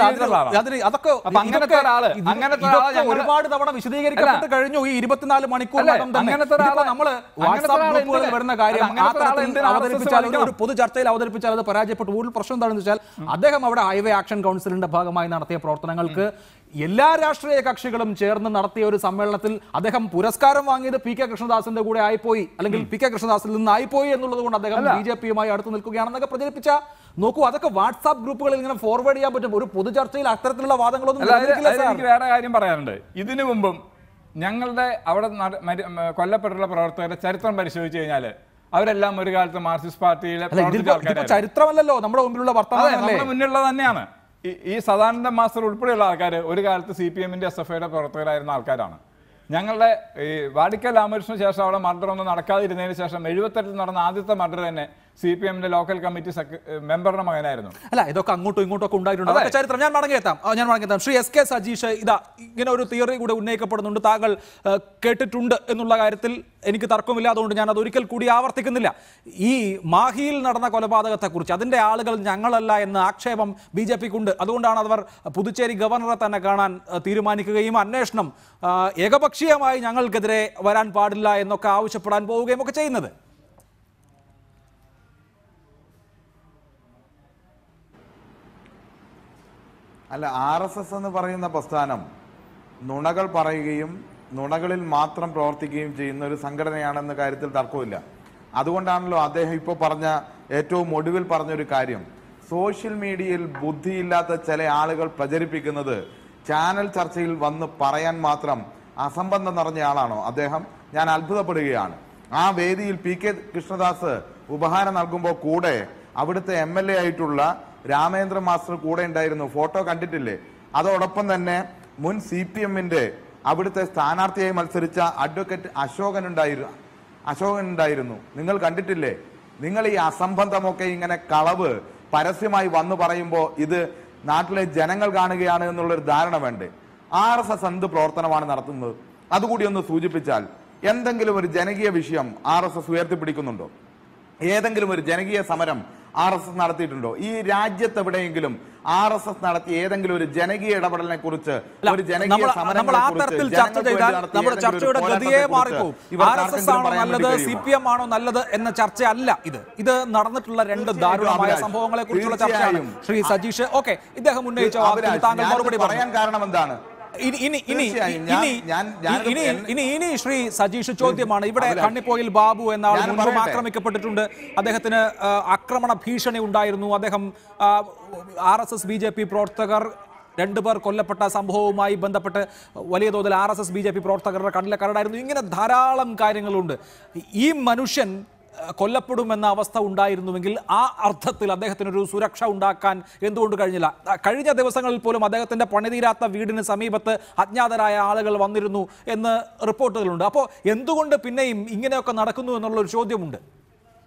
ഒരുപാട് തവണ വിശദീകരിക്കപ്പെട്ട് കഴിഞ്ഞു. ഈ 24 മണിക്കൂറിനകം വരുന്ന കാര്യം അവതരിപ്പിച്ചാൽ, ഒരു പൊതു ചർച്ചയിൽ അവതരിപ്പിച്ചാൽ അത് പരാജയപ്പെട്ടു. കൂടുതൽ പ്രശ്നം എന്താണെന്ന് വെച്ചാൽ അദ്ദേഹം അവിടെ ഹൈവേ ആക്ഷൻ കൗൺസിലിന്റെ ഭാഗമായി നടത്തിയ പ്രവർത്തനങ്ങൾക്ക് എല്ലാ രാഷ്ട്രീയ കക്ഷികളും ചേർന്ന് നടത്തിയ ഒരു സമ്മേളനത്തിൽ അദ്ദേഹം പുരസ്കാരം വാങ്ങിയത് PK കൃഷ്ണദാസിന്റെ കൂടെ ആയിപ്പോയി, അല്ലെങ്കിൽ PK കൃഷ്ണദാസിൽ നിന്ന് ആയിപ്പോയി എന്നുള്ളത് കൊണ്ട് അദ്ദേഹം BJPയുമായി അടുത്ത് നിൽക്കുകയാണെന്നൊക്കെ പ്രചരിപ്പിച്ച നോക്കൂ. അതൊക്കെ വാട്സാപ്പ് ഗ്രൂപ്പുകളിൽ ഇങ്ങനെ ഫോർവേഡ് ചെയ്യാൻ പറ്റും. ഒരു പൊതു ചർച്ചയിൽ അത്തരത്തിലുള്ള വാദങ്ങളൊന്നും. എനിക്ക് വേറെ കാര്യം പറയാനുണ്ട്. ഇതിനു മുമ്പും ഞങ്ങളുടെ അവിടെ കൊല്ലപ്പെട്ടുള്ള പ്രവർത്തകരുടെ ചരിത്രം പരിശോധിച്ചു കഴിഞ്ഞാൽ അവരെല്ലാം ഒരു കാലത്ത് മാർക്സിസ്റ്റ് പാർട്ടിയിലെ ചരിത്രമല്ലല്ലോ നമ്മുടെ മുമ്പിലുള്ള വർത്തമാനം, നമ്മുടെ മുന്നിലുള്ള തന്നെയാണ്. ഈ സദാനന്ദൻ മാസ്റ്റർ ഉൾപ്പെടെയുള്ള ആൾക്കാർ ഒരു കാലത്ത് CPMന്റെ SFIയുടെ പ്രവർത്തകരായിരുന്ന ആൾക്കാരാണ്. ഞങ്ങളുടെ ഈ വാടിക്കൽ രാമകൃഷ്ണന് ശേഷം അവിടെ മർഡർ ഒന്നും നടക്കാതിരുന്നതിന് ശേഷം 78 നടന്ന ആദ്യത്തെ മർഡർ തന്നെ CPMന്റെ ലോക്കൽ കമ്മിറ്റി മെമ്പറുടെ മകനായിരുന്നു. അല്ല, ഇതൊക്കെ അങ്ങോട്ടും ഇങ്ങോട്ടും ഒക്കെ ഉണ്ടായിട്ടുണ്ട്. ചരിത്രം ഞാൻ മടങ്ങിയെത്താം. ശ്രീ SK സജീഷ്, ഇങ്ങനെ ഒരു തിയറി കൂടെ ഉന്നയിക്കപ്പെടുന്നുണ്ട്. താങ്കൾ കേട്ടിട്ടുണ്ട് എന്നുള്ള കാര്യത്തിൽ എനിക്ക് തർക്കമില്ല. അതുകൊണ്ട് ഞാൻ അത് ഒരിക്കൽ കൂടി ആവർത്തിക്കുന്നില്ല. ഈ മാഹിയിൽ നടന്ന കൊലപാതകത്തെക്കുറിച്ച് അതിന്റെ ആളുകൾ ഞങ്ങളല്ല എന്ന ആക്ഷേപം BJPക്കുണ്ട്. അതുകൊണ്ടാണ് അവർ പുതുച്ചേരി ഗവർണറെ തന്നെ കാണാൻ തീരുമാനിക്കുകയും അന്വേഷണം ഏകപക്ഷീയമായി ഞങ്ങൾക്കെതിരെ വരാൻ പാടില്ല എന്നൊക്കെ ആവശ്യപ്പെടാൻ പോവുകയും ഒക്കെ ചെയ്യുന്നത്. അല്ല, RSS എന്ന് പറയുന്ന പ്രസ്ഥാനം നുണകൾ പറയുകയും നുണകളിൽ മാത്രം പ്രവർത്തിക്കുകയും ചെയ്യുന്ന ഒരു സംഘടനയാണെന്ന കാര്യത്തിൽ തർക്കമില്ല. അതുകൊണ്ടാണല്ലോ അദ്ദേഹം ഇപ്പോൾ പറഞ്ഞ ഏറ്റവും ഒടുവിൽ പറഞ്ഞൊരു കാര്യം, സോഷ്യൽ മീഡിയയിൽ ബുദ്ധിയില്ലാത്ത ചില ആളുകൾ പ്രചരിപ്പിക്കുന്നത് ചാനൽ ചർച്ചയിൽ വന്ന് പറയാൻ മാത്രം അസംബന്ധം നിറഞ്ഞ ആളാണോ അദ്ദേഹം? ഞാൻ അത്ഭുതപ്പെടുകയാണ്. ആ വേദിയിൽ PK കൃഷ്ണദാസ് ഉപഹാരം നൽകുമ്പോൾ കൂടെ അവിടുത്തെ MLA ആയിട്ടുള്ള രാമേന്ദ്ര മാസ്റ്റർ കൂടെ ഉണ്ടായിരുന്നു. ഫോട്ടോ കണ്ടിട്ടില്ലേ? അതോടൊപ്പം തന്നെ മുൻ CPMന്റെ അവിടുത്തെ സ്ഥാനാർത്ഥിയായി മത്സരിച്ച അഡ്വക്കേറ്റ് അശോകൻ ഉണ്ടായിരുന്നു. നിങ്ങൾ കണ്ടിട്ടില്ലേ? നിങ്ങൾ ഈ അസംബന്ധമൊക്കെ ഇങ്ങനെ കളവ് പരസ്യമായി വന്നു പറയുമ്പോൾ ഇത് നാട്ടിലെ ജനങ്ങൾ കാണുകയാണ് എന്നുള്ളൊരു ധാരണ വേണ്ടേ? RSS എന്ത് പ്രവർത്തനമാണ് നടത്തുന്നത്? അതുകൂടി ഒന്ന് സൂചിപ്പിച്ചാൽ, എന്തെങ്കിലും ഒരു ജനകീയ വിഷയം RSS ഉയർത്തിപ്പിടിക്കുന്നുണ്ടോ? ഏതെങ്കിലും ഒരു ജനകീയ സമരം RSS നടത്തിയിട്ടുണ്ടോ? ഈ രാജ്യത്ത് എവിടെയെങ്കിലും RSS നടത്തിയ ഏതെങ്കിലും ഒരു ജനകീയ ഇടപെടലിനെ കുറിച്ച്, ഒരു ജനകീയ സമരങ്ങളെ CPM ആണോ നല്ലത് എന്ന ചർച്ചയല്ല ഇത് നടന്നിട്ടുള്ള രണ്ട് ദാരുണമായ സംഭവങ്ങളെ കുറിച്ചുള്ള ചർച്ചയാണ്. ശ്രീ സജീഷ്, ഓക്കെ, ഇദ്ദേഹം ഉന്നയിച്ച താങ്കൾ മറുപടി പറയാൻ കാരണം എന്താണ്? ഇനി ശ്രീ സജീഷ് ചോദ്യമാണ്. ഇവിടെ കണ്ണിപ്പോയിൽ ബാബു എന്ന ആൾ മുൻപും ആക്രമിക്കപ്പെട്ടിട്ടുണ്ട്. അദ്ദേഹത്തിന് ആക്രമണ ഭീഷണി ഉണ്ടായിരുന്നു. അദ്ദേഹം RSS BJP പ്രവർത്തകർ 2 പേർ കൊല്ലപ്പെട്ട സംഭവവുമായി ബന്ധപ്പെട്ട് വലിയ തോതിൽ RSS BJP പ്രവർത്തകരുടെ കണ്ണിലെ കരടായിരുന്നു. ഇങ്ങനെ ധാരാളം കാര്യങ്ങളുണ്ട്. ഈ മനുഷ്യൻ കൊല്ലപ്പെടുമെന്ന അവസ്ഥ ഉണ്ടായിരുന്നുവെങ്കിൽ ആ അർത്ഥത്തിൽ അദ്ദേഹത്തിനൊരു സുരക്ഷ ഉണ്ടാക്കാൻ എന്തുകൊണ്ട് കഴിഞ്ഞില്ല? കഴിഞ്ഞ ദിവസങ്ങളിൽ പോലും അദ്ദേഹത്തിൻ്റെ പണിതീരാത്ത വീടിന് സമീപത്ത് അജ്ഞാതരായ ആളുകൾ വന്നിരുന്നു എന്ന് റിപ്പോർട്ടുകളുണ്ട്. അപ്പോൾ എന്തുകൊണ്ട് പിന്നെയും ഇങ്ങനെയൊക്കെ നടക്കുന്നു എന്നുള്ളൊരു ചോദ്യമുണ്ട്.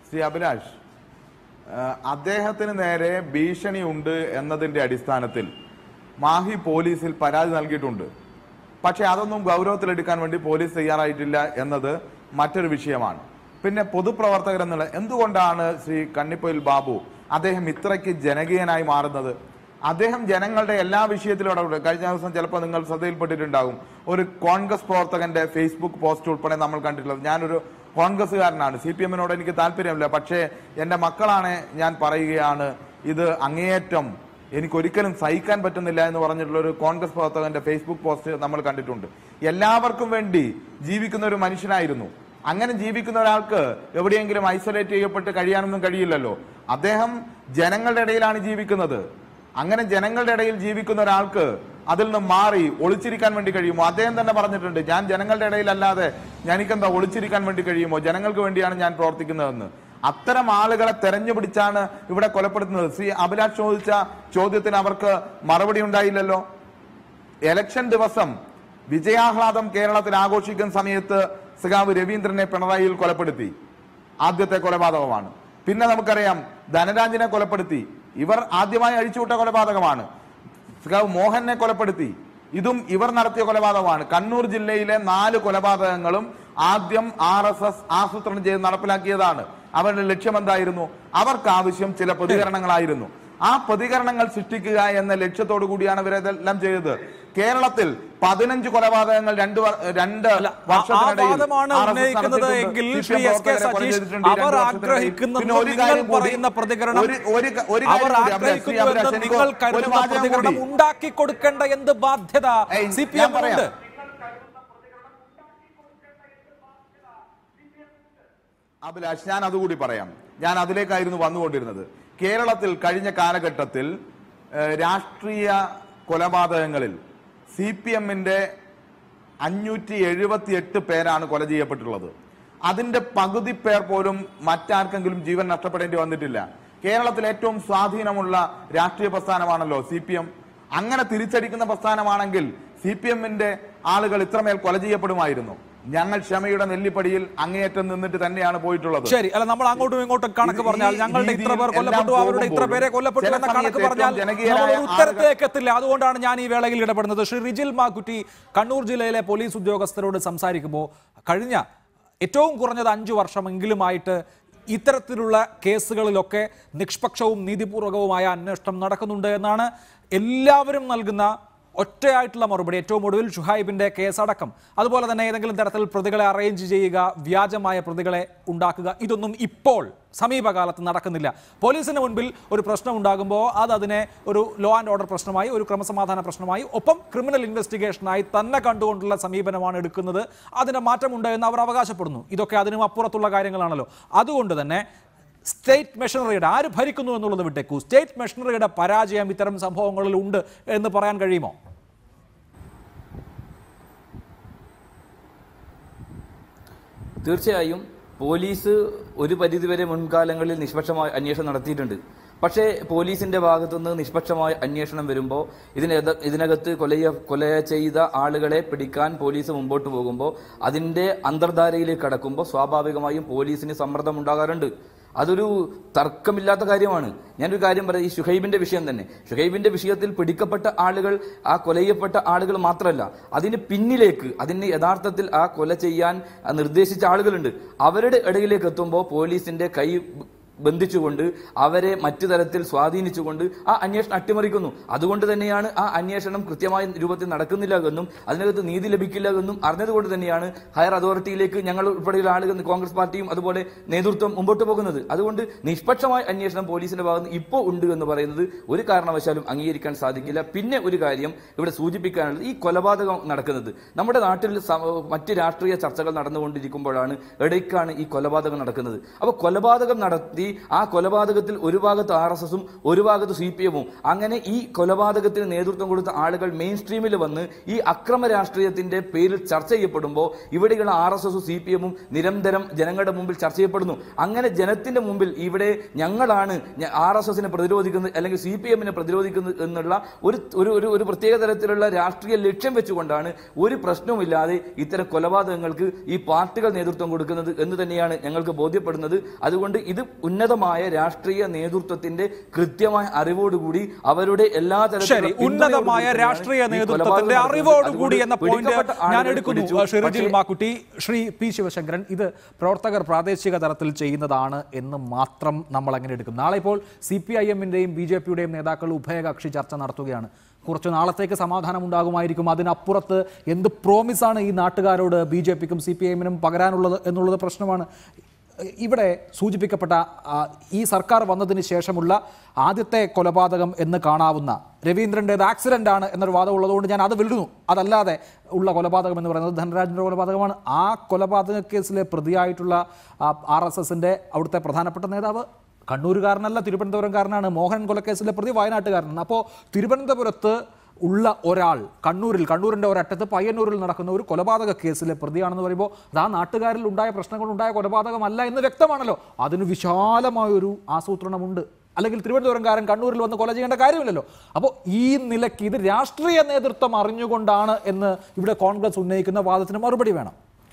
ശ്രീ അഭിലാഷ്, അദ്ദേഹത്തിന് നേരെ ഭീഷണിയുണ്ട് എന്നതിൻ്റെ അടിസ്ഥാനത്തിൽ മാഹി പോലീസിൽ പരാതി നൽകിയിട്ടുണ്ട്. പക്ഷേ അതൊന്നും ഗൗരവത്തിലെടുക്കാൻ വേണ്ടി പോലീസ് തയ്യാറായിട്ടില്ല എന്നത് മറ്റൊരു വിഷയമാണ്. പിന്നെ പൊതുപ്രവർത്തകർ എന്നുള്ള എന്തുകൊണ്ടാണ് ശ്രീ കണ്ണിപ്പൊയിൽ ബാബു അദ്ദേഹം ഇത്രയ്ക്ക് ജനകീയനായി മാറുന്നത്? അദ്ദേഹം ജനങ്ങളുടെ എല്ലാ വിഷയത്തിലും ഇടപെടും. കഴിഞ്ഞ ദിവസം ചിലപ്പോൾ നിങ്ങൾ ശ്രദ്ധയിൽപ്പെട്ടിട്ടുണ്ടാകും, ഒരു കോൺഗ്രസ് പ്രവർത്തകന്റെ ഫേസ്ബുക്ക് പോസ്റ്റ് ഉൾപ്പെടെ നമ്മൾ കണ്ടിട്ടുള്ളത്. ഞാനൊരു കോൺഗ്രസ്സുകാരനാണ്, CPM-നോട് എനിക്ക് താല്പര്യമില്ല, പക്ഷേ എൻ്റെ മക്കളാണ് ഞാൻ പറയുകയാണ്, ഇത് അങ്ങേയറ്റം എനിക്കൊരിക്കലും സഹിക്കാൻ പറ്റുന്നില്ല എന്ന് പറഞ്ഞിട്ടുള്ള ഒരു കോൺഗ്രസ് പ്രവർത്തകന്റെ ഫേസ്ബുക്ക് പോസ്റ്റ് നമ്മൾ കണ്ടിട്ടുണ്ട്. എല്ലാവർക്കും വേണ്ടി ജീവിക്കുന്ന ഒരു മനുഷ്യനായിരുന്നു. അങ്ങനെ ജീവിക്കുന്ന ഒരാൾക്ക് എവിടെയെങ്കിലും ഐസൊലേറ്റ് ചെയ്യപ്പെട്ട് കഴിയാനൊന്നും കഴിയില്ലല്ലോ. അദ്ദേഹം ജനങ്ങളുടെ ഇടയിലാണ് ജീവിക്കുന്നത്. അങ്ങനെ ജനങ്ങളുടെ ഇടയിൽ ജീവിക്കുന്ന ഒരാൾക്ക് അതിൽ നിന്ന് മാറി ഒളിച്ചിരിക്കാൻ വേണ്ടി കഴിയുമോ? അദ്ദേഹം തന്നെ പറഞ്ഞിട്ടുണ്ട്, ഞാൻ ജനങ്ങളുടെ ഇടയിലല്ലാതെ എനിക്കെന്താ ഒളിച്ചിരിക്കാൻ വേണ്ടി കഴിയുമോ? ജനങ്ങൾക്ക് വേണ്ടിയാണ് ഞാൻ പ്രവർത്തിക്കുന്നതെന്ന്. അത്തരം ആളുകളെ തെരഞ്ഞുപിടിച്ചാണ് ഇവിടെ കൊലപ്പെടുത്തുന്നത്. ശ്രീ അഭിലാഷ് ചോദിച്ച ചോദ്യത്തിന് അവർക്ക് മറുപടി ഉണ്ടായില്ലല്ലോ. എലക്ഷൻ ദിവസം വിജയാഹ്ലാദം കേരളത്തിൽ ആഘോഷിക്കുന്ന സമയത്ത് സഖാവ് രവീന്ദ്രനെ പിണറായിയിൽ കൊലപ്പെടുത്തി. ആദ്യത്തെ കൊലപാതകമാണ്. പിന്നെ നമുക്കറിയാം ധനരാജിനെ കൊലപ്പെടുത്തി. ഇവർ ആദ്യമായി അഴിച്ചുവിട്ട കൊലപാതകമാണ്. സഖാവ് മോഹനെ കൊലപ്പെടുത്തി. ഇതും ഇവർ നടത്തിയ കൊലപാതകമാണ്. കണ്ണൂർ ജില്ലയിലെ 4 കൊലപാതകങ്ങളും ആദ്യം RSS ആസൂത്രണം ചെയ്ത് നടപ്പിലാക്കിയതാണ്. അവരുടെ ലക്ഷ്യമെന്തായിരുന്നു? അവർക്ക് ആവശ്യം ചില പ്രതികരണങ്ങളായിരുന്നു. ആ പ്രതികരണങ്ങൾ സൃഷ്ടിക്കുക എന്ന ലക്ഷ്യത്തോടു കൂടിയാണ് ഇവരെല്ലാം ചെയ്തത്. കേരളത്തിൽ 15 കൊലപാതകങ്ങൾ രണ്ട് വർഷത്തിനിടയിൽ ഉണ്ടാക്കി കൊടുക്കേണ്ട എന്ത് ബാധ്യത CPM ഉണ്ട്? അഭിലാഷ്, ഞാൻ അതുകൂടി പറയാം. ഞാൻ അതിലേക്കായിരുന്നു വന്നുകൊണ്ടിരുന്നത്. കേരളത്തിൽ കഴിഞ്ഞ കാലഘട്ടത്തിൽ രാഷ്ട്രീയ കൊലപാതകങ്ങളിൽ CPM-ന്റെ 578 പേരാണ് കൊല ചെയ്യപ്പെട്ടുള്ളത്. അതിന്റെ പകുതി പേർ പോലും മറ്റാർക്കെങ്കിലും ജീവൻ നഷ്ടപ്പെടേണ്ടി വന്നിട്ടില്ല. കേരളത്തിൽ ഏറ്റവും സ്വാധീനമുള്ള രാഷ്ട്രീയ പ്രസ്ഥാനമാണല്ലോ CPM. അങ്ങനെ തിരിച്ചടിക്കുന്ന പ്രസ്ഥാനമാണെങ്കിൽ CPM-ന്റെ ആളുകൾ ഇത്രമേൽ കൊല ചെയ്യപ്പെടുമായിരുന്നു. ഞങ്ങൾ ക്ഷമയുടെ നെല്ലിപ്പടിയിൽ അങ്ങേയറ്റം നിന്നിട്ട് തന്നെയാണ് പോയിട്ടുള്ളത്. ശരി, അല്ല, നമ്മൾ അങ്ങോട്ടും ഇങ്ങോട്ടും കണക്ക് പറഞ്ഞാൽ ഞങ്ങളുടെ ഇത്ര പേർ കൊല്ലപ്പെട്ടു, അവരുടെ ഇത്ര പേരെ കൊല്ലപ്പെട്ടു എന്ന കണക്ക് പറഞ്ഞാൽ ഉത്തരത്തിലേക്ക് എത്തില്ല. അതുകൊണ്ടാണ് ഞാൻ ഈ വേളയിൽ ഇടപെടുന്നത്. ശ്രീ റിജിൽ മാക്കുറ്റി, കണ്ണൂർ ജില്ലയിലെ പോലീസ് ഉദ്യോഗസ്ഥരോട് സംസാരിക്കുമ്പോൾ കഴിഞ്ഞ ഏറ്റവും കുറഞ്ഞത് 5 വർഷമെങ്കിലുമായിട്ട് ഇത്തരത്തിലുള്ള കേസുകളിലൊക്കെ നിഷ്പക്ഷവും നീതിപൂർവകവുമായ അന്വേഷണം നടക്കുന്നുണ്ട് എന്നാണ് എല്ലാവരും നൽകുന്ന ഒറ്റയായിട്ടുള്ള മറുപടി. ഏറ്റവും ഒടുവിൽ ഷുഹൈബിന്റെ കേസടക്കം, അതുപോലെ തന്നെ ഏതെങ്കിലും തരത്തിൽ പ്രതികളെ അറേഞ്ച് ചെയ്യുക, വ്യാജമായ പ്രതികളെ ഉണ്ടാക്കുക, ഇതൊന്നും ഇപ്പോൾ സമീപകാലത്ത് നടക്കുന്നില്ല. പോലീസിന് മുൻപിൽ ഒരു പ്രശ്നം ഉണ്ടാകുമ്പോൾ അതിനെ ഒരു ലോ ആൻഡ് ഓർഡർ പ്രശ്നമായി, ഒരു ക്രമസമാധാന പ്രശ്നമായി, ഒപ്പം ക്രിമിനൽ ഇൻവെസ്റ്റിഗേഷനായി തന്നെ കണ്ടുകൊണ്ടുള്ള സമീപനമാണ് എടുക്കുന്നത്. അതിന് മാറ്റമുണ്ട് എന്ന് അവർ അവകാശപ്പെടുന്നു. ഇതൊക്കെ അതിനും അപ്പുറത്തുള്ള കാര്യങ്ങളാണല്ലോ. അതുകൊണ്ട് തന്നെ സ്റ്റേറ്റ് മെഷീനറിയുടെ, ആര് ഭരിക്കുന്നു എന്നുള്ളത് വിട്ടേക്കൂ, സ്റ്റേറ്റ് മെഷീനറിയുടെ പരാജയം ഇത്തരം സംഭവങ്ങളിൽ ഉണ്ട് എന്ന് പറയാൻ കഴിയുമോ? തീർച്ചയായും പോലീസ് ഒരു പരിധിവരെ മുൻകാലങ്ങളിൽ നിഷ്പക്ഷമായ അന്വേഷണം നടത്തിയിട്ടുണ്ട്. പക്ഷേ പോലീസിന്റെ ഭാഗത്തുനിന്ന് നിഷ്പക്ഷമായ അന്വേഷണം വരുമ്പോൾ ഇതിനകത്ത് കൊല ചെയ്ത ആളുകളെ പിടിക്കാൻ പോലീസ് മുമ്പോട്ട് പോകുമ്പോൾ അതിന്റെ അന്തർധാരയിലേക്ക് കടക്കുമ്പോൾ സ്വാഭാവികമായും പോലീസിന് സമ്മർദ്ദം ഉണ്ടാകാറുണ്ട്. അതൊരു തർക്കമില്ലാത്ത കാര്യമാണ്. ഞാനൊരു കാര്യം പറയാം, ഈ ഷുഹൈബിന്റെ വിഷയം തന്നെ. ഷുഹൈബിന്റെ വിഷയത്തിൽ പിടിക്കപ്പെട്ട ആളുകൾ, ആ കൊല ചെയ്യപ്പെട്ട ആളുകൾ മാത്രമല്ല, അതിന് പിന്നിലേക്ക്, അതിന് യഥാർത്ഥത്തിൽ ആ കൊല ചെയ്യാൻ നിർദ്ദേശിച്ച ആളുകളുണ്ട്. അവരുടെ ഇടയിലേക്ക് എത്തുമ്പോൾ പോലീസിന്റെ കൈ ബന്ധിച്ചുകൊണ്ട് അവരെ മറ്റു തരത്തിൽ സ്വാധീനിച്ചുകൊണ്ട് ആ അന്വേഷണം അട്ടിമറിക്കുന്നു. അതുകൊണ്ട് തന്നെയാണ് ആ അന്വേഷണം കൃത്യമായ രൂപത്തിൽ നടക്കുന്നില്ല എന്നും അതിനകത്ത് നീതി ലഭിക്കില്ല എന്നും അറിഞ്ഞതുകൊണ്ട് തന്നെയാണ് ഹയർ അതോറിറ്റിയിലേക്ക് ഞങ്ങൾ ഉൾപ്പെടെയുള്ള ആളുകൾ, കോൺഗ്രസ് പാർട്ടിയും അതുപോലെ നേതൃത്വം മുമ്പോട്ട് പോകുന്നത്. അതുകൊണ്ട് നിഷ്പക്ഷമായ അന്വേഷണം പോലീസിന്റെ ഭാഗത്ത് ഇപ്പോൾ ഉണ്ട് എന്ന് പറയുന്നത് ഒരു കാരണവശാലും അംഗീകരിക്കാൻ സാധിക്കില്ല. പിന്നെ ഒരു കാര്യം ഇവിടെ സൂചിപ്പിക്കാനുള്ളത്, ഈ കൊലപാതകം നടക്കുന്നത് നമ്മുടെ നാട്ടിൽ മറ്റ് രാഷ്ട്രീയ ചർച്ചകൾ നടന്നുകൊണ്ടിരിക്കുമ്പോഴാണ് ഇടയ്ക്കാണ് ഈ കൊലപാതകം നടക്കുന്നത്. അപ്പോൾ കൊലപാതകം നടത്തി നടത്തി ആ കൊലപാതകത്തിൽ ഒരു ഭാഗത്ത് RSSഉം ഒരു ഭാഗത്ത് CPMഉം അങ്ങനെ ഈ കൊലപാതകത്തിന് നേതൃത്വം കൊടുത്ത ആളുകൾ മെയിൻ സ്ട്രീമിൽ വന്ന് ഈ അക്രമ രാഷ്ട്രീയത്തിന്റെ പേരിൽ ചർച്ച ചെയ്യപ്പെടുമ്പോൾ ഇവിടെയുള്ള RSSഉം CPMഉം നിരന്തരം ജനങ്ങളുടെ മുമ്പിൽ ചർച്ച ചെയ്യപ്പെടുന്നു. അങ്ങനെ ജനത്തിന്റെ മുമ്പിൽ ഇവിടെ ഞങ്ങളാണ് RSSനെ പ്രതിരോധിക്കുന്നത് അല്ലെങ്കിൽ CPMനെ പ്രതിരോധിക്കുന്നത് എന്നുള്ള ഒരു പ്രത്യേക തരത്തിലുള്ള രാഷ്ട്രീയ ലക്ഷ്യം വെച്ചുകൊണ്ടാണ് ഒരു പ്രശ്നവുമില്ലാതെ ഇത്തരം കൊലപാതകങ്ങൾക്ക് ഈ പാർട്ടികൾ നേതൃത്വം കൊടുക്കുന്നത് എന്ന് തന്നെയാണ് ഞങ്ങൾക്ക് ബോധ്യപ്പെടുന്നത്. അതുകൊണ്ട് ഇത് ഉന്നതമായ രാഷ്ട്രീയ നേതൃത്വത്തിന്റെ കൃത്യമായ അറിവോടുകൂടി അവരുടെ എല്ലാ തരത്തിലുള്ള ഉന്നതമായ രാഷ്ട്രീയ നേതൃത്വത്തിന്റെ അറിവോടുകൂടി എന്ന പോയിന്റ് ഞാൻ എടുക്കുന്നു. ശ്രീ പി ശിവശങ്കരൻ, ഇത് പ്രവർത്തകർ പ്രാദേശിക തലത്തിൽ ചെയ്യുന്നതാണ് എന്ന് മാത്രം നമ്മൾ അങ്ങനെ എടുക്കും. നാളെ ഇപ്പോൾ CPIMന്റെയും BJPയുടെയും നേതാക്കൾ ഉഭയകക്ഷി ചർച്ച നടത്തുകയാണ്. കുറച്ചു നാളത്തേക്ക് സമാധാനം ഉണ്ടാകുമായിരിക്കും. അതിനപ്പുറത്ത് എന്ത് പ്രോമിസാണ് ഈ നാട്ടുകാരോട് BJPക്കും CPIMനും പകരാനുള്ളത് എന്നുള്ളത് പ്രശ്നമാണ്. ഇവിടെ സൂചിപ്പിക്കപ്പെട്ട ഈ സർക്കാർ വന്നതിന് ശേഷമുള്ള ആദ്യത്തെ കൊലപാതകം എന്ന് കാണാവുന്ന രവീന്ദ്രൻ്റേത് ആക്സിഡൻ്റ് ആണ് എന്നൊരു വാദം ഉള്ളതുകൊണ്ട് ഞാൻ അത് വിടുന്നു. അതല്ലാതെ ഉള്ള കൊലപാതകം എന്ന് പറയുന്നത് ധനരാജിൻ്റെ കൊലപാതകമാണ്. ആ കൊലപാതക കേസിലെ പ്രതിയായിട്ടുള്ള RSSന്റെ അവിടുത്തെ പ്രധാനപ്പെട്ട നേതാവ് കണ്ണൂരുകാരനല്ല, തിരുവനന്തപുരംകാരനാണ്. മോഹൻ കൊലക്കേസിലെ പ്രതി വയനാട്ടുകാരനാണ്. അപ്പോൾ തിരുവനന്തപുരത്ത് ഉള്ള ഒരാൾ കണ്ണൂരിൻ്റെ ഒരറ്റത്ത് പയ്യന്നൂരിൽ നടക്കുന്ന ഒരു കൊലപാതക കേസിലെ പ്രതിയാണെന്ന് പറയുമ്പോൾ അത് ആ നാട്ടുകാരിൽ ഉണ്ടായ പ്രശ്നങ്ങളുണ്ടായ കൊലപാതകമല്ല എന്ന് വ്യക്തമാണല്ലോ. അതിന് വിശാലമായൊരു ആസൂത്രണമുണ്ട്. അല്ലെങ്കിൽ തിരുവനന്തപുരംകാരൻ കണ്ണൂരിൽ വന്ന് കൊല ചെയ്യേണ്ട കാര്യമില്ലല്ലോ. അപ്പോൾ ഈ നിലയ്ക്ക് ഇത് രാഷ്ട്രീയ നേതൃത്വം അറിഞ്ഞുകൊണ്ടാണ് എന്ന് ഇവിടെ കോൺഗ്രസ് ഉന്നയിക്കുന്ന വാദത്തിന് മറുപടി വേണം.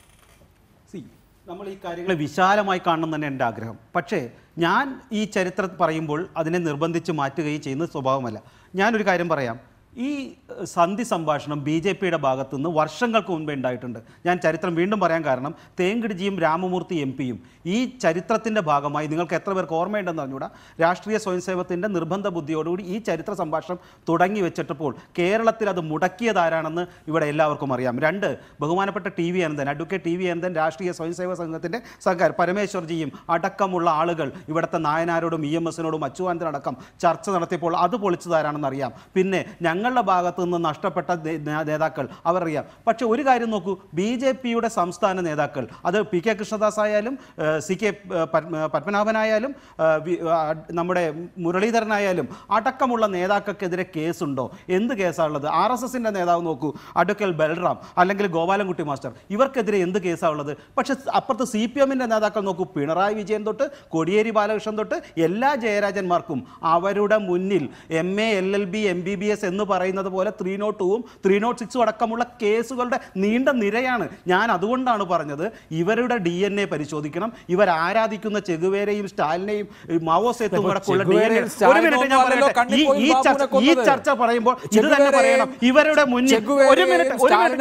നമ്മൾ ഈ കാര്യങ്ങളെ വിശാലമായി കാണണം തന്നെ എൻ്റെ ആഗ്രഹം. പക്ഷേ ഞാൻ ഈ ചരിത്രം പറയുമ്പോൾ അതിനെ നിർബന്ധിച്ച് മാറ്റുകയും ചെയ്യുന്ന സ്വഭാവമല്ല. ഞാനൊരു കാര്യം പറയാം. ഈ സന്ധി സംഭാഷണം BJPയുടെ ഭാഗത്തുനിന്ന് വർഷങ്ങൾക്ക് മുൻപേ ഉണ്ടായിട്ടുണ്ട്. ഞാൻ ചരിത്രം വീണ്ടും പറയാൻ കാരണം തേങ്കടിജിയും രാമമൂർത്തി MP-യും ഈ ചരിത്രത്തിൻ്റെ ഭാഗമായി നിങ്ങൾക്ക് എത്ര പേർക്ക് ഓർമ്മയുണ്ടെന്ന് അറിഞ്ഞൂടാ, രാഷ്ട്രീയ സ്വയംസേവത്തിൻ്റെ നിർബന്ധ ബുദ്ധിയോടുകൂടി ഈ ചരിത്ര സംഭാഷണം തുടങ്ങി വെച്ചിട്ടപ്പോൾ കേരളത്തിൽ അത് മുടക്കിയതാരാണെന്ന് ഇവിടെ എല്ലാവർക്കും അറിയാം. രണ്ട്, ബഹുമാനപ്പെട്ട അഡ്വക്കേറ്റ് TV അനന്തൻ രാഷ്ട്രീയ സ്വയംസേവക സംഘത്തിൻ്റെ സർക്കാർ പരമേശ്വർജിയും അടക്കമുള്ള ആളുകൾ ഇവിടുത്തെ നായനാരോടും EMSനോടും അച്ചുവാനത്തിനടക്കം ചർച്ച നടത്തിയപ്പോൾ അത് പൊളിച്ചതാരാണെന്ന് അറിയാം. പിന്നെ ഞങ്ങളുടെ ഭാഗത്തു നിന്ന് നഷ്ടപ്പെട്ട നേതാക്കൾ അവരറിയാം. പക്ഷെ ഒരു കാര്യം നോക്കൂ, BJPയുടെ സംസ്ഥാന നേതാക്കൾ, അത് PK കൃഷ്ണദാസ് ആയാലും CK പത്മനാഭനായാലും നമ്മുടെ മുരളീധരനായാലും അടക്കമുള്ള നേതാക്കൾക്കെതിരെ കേസുണ്ടോ? എന്ത് കേസാണുള്ളത്? RSSന്റെ നേതാവ് നോക്കൂ, അഡ്വക്കേറ്റ് ബൽറാം അല്ലെങ്കിൽ ഗോപാലൻകുട്ടി മാസ്റ്റർ, ഇവർക്കെതിരെ എന്ത് കേസാണുള്ളത്? പക്ഷെ അപ്പുറത്ത് CPMന്റെ നേതാക്കൾ നോക്കൂ, പിണറായി വിജയൻ തൊട്ട് കോടിയേരി ബാലകൃഷ്ണൻ തൊട്ട് എല്ലാ ജയരാജന്മാർക്കും അവരുടെ മുന്നിൽ MA LLB MBBS എന്ന് പറയുന്നത് പോലെ 302ഉം 306ഉം അടക്കമുള്ള കേസുകളുടെ നീണ്ട നിരയാണ്. ഞാൻ അതുകൊണ്ടാണ് പറഞ്ഞത് ഇവരുടെ DNA പരിശോധിക്കണം. ഇവർ ആരാധിക്കുന്ന ചെഗുവേരയും സ്റ്റാലിനെയും മാവോ സേത്തും അടക്കമുള്ള DNA. ഒരു മിനിറ്റ് ഞാൻ പറയട്ടെ, ഈ ചർച്ച പറയുമ്പോൾ ഇത് തന്നെ പറയണം. ഇവരുടെ മുന്നിൽ ഒരു മിനിറ്റ്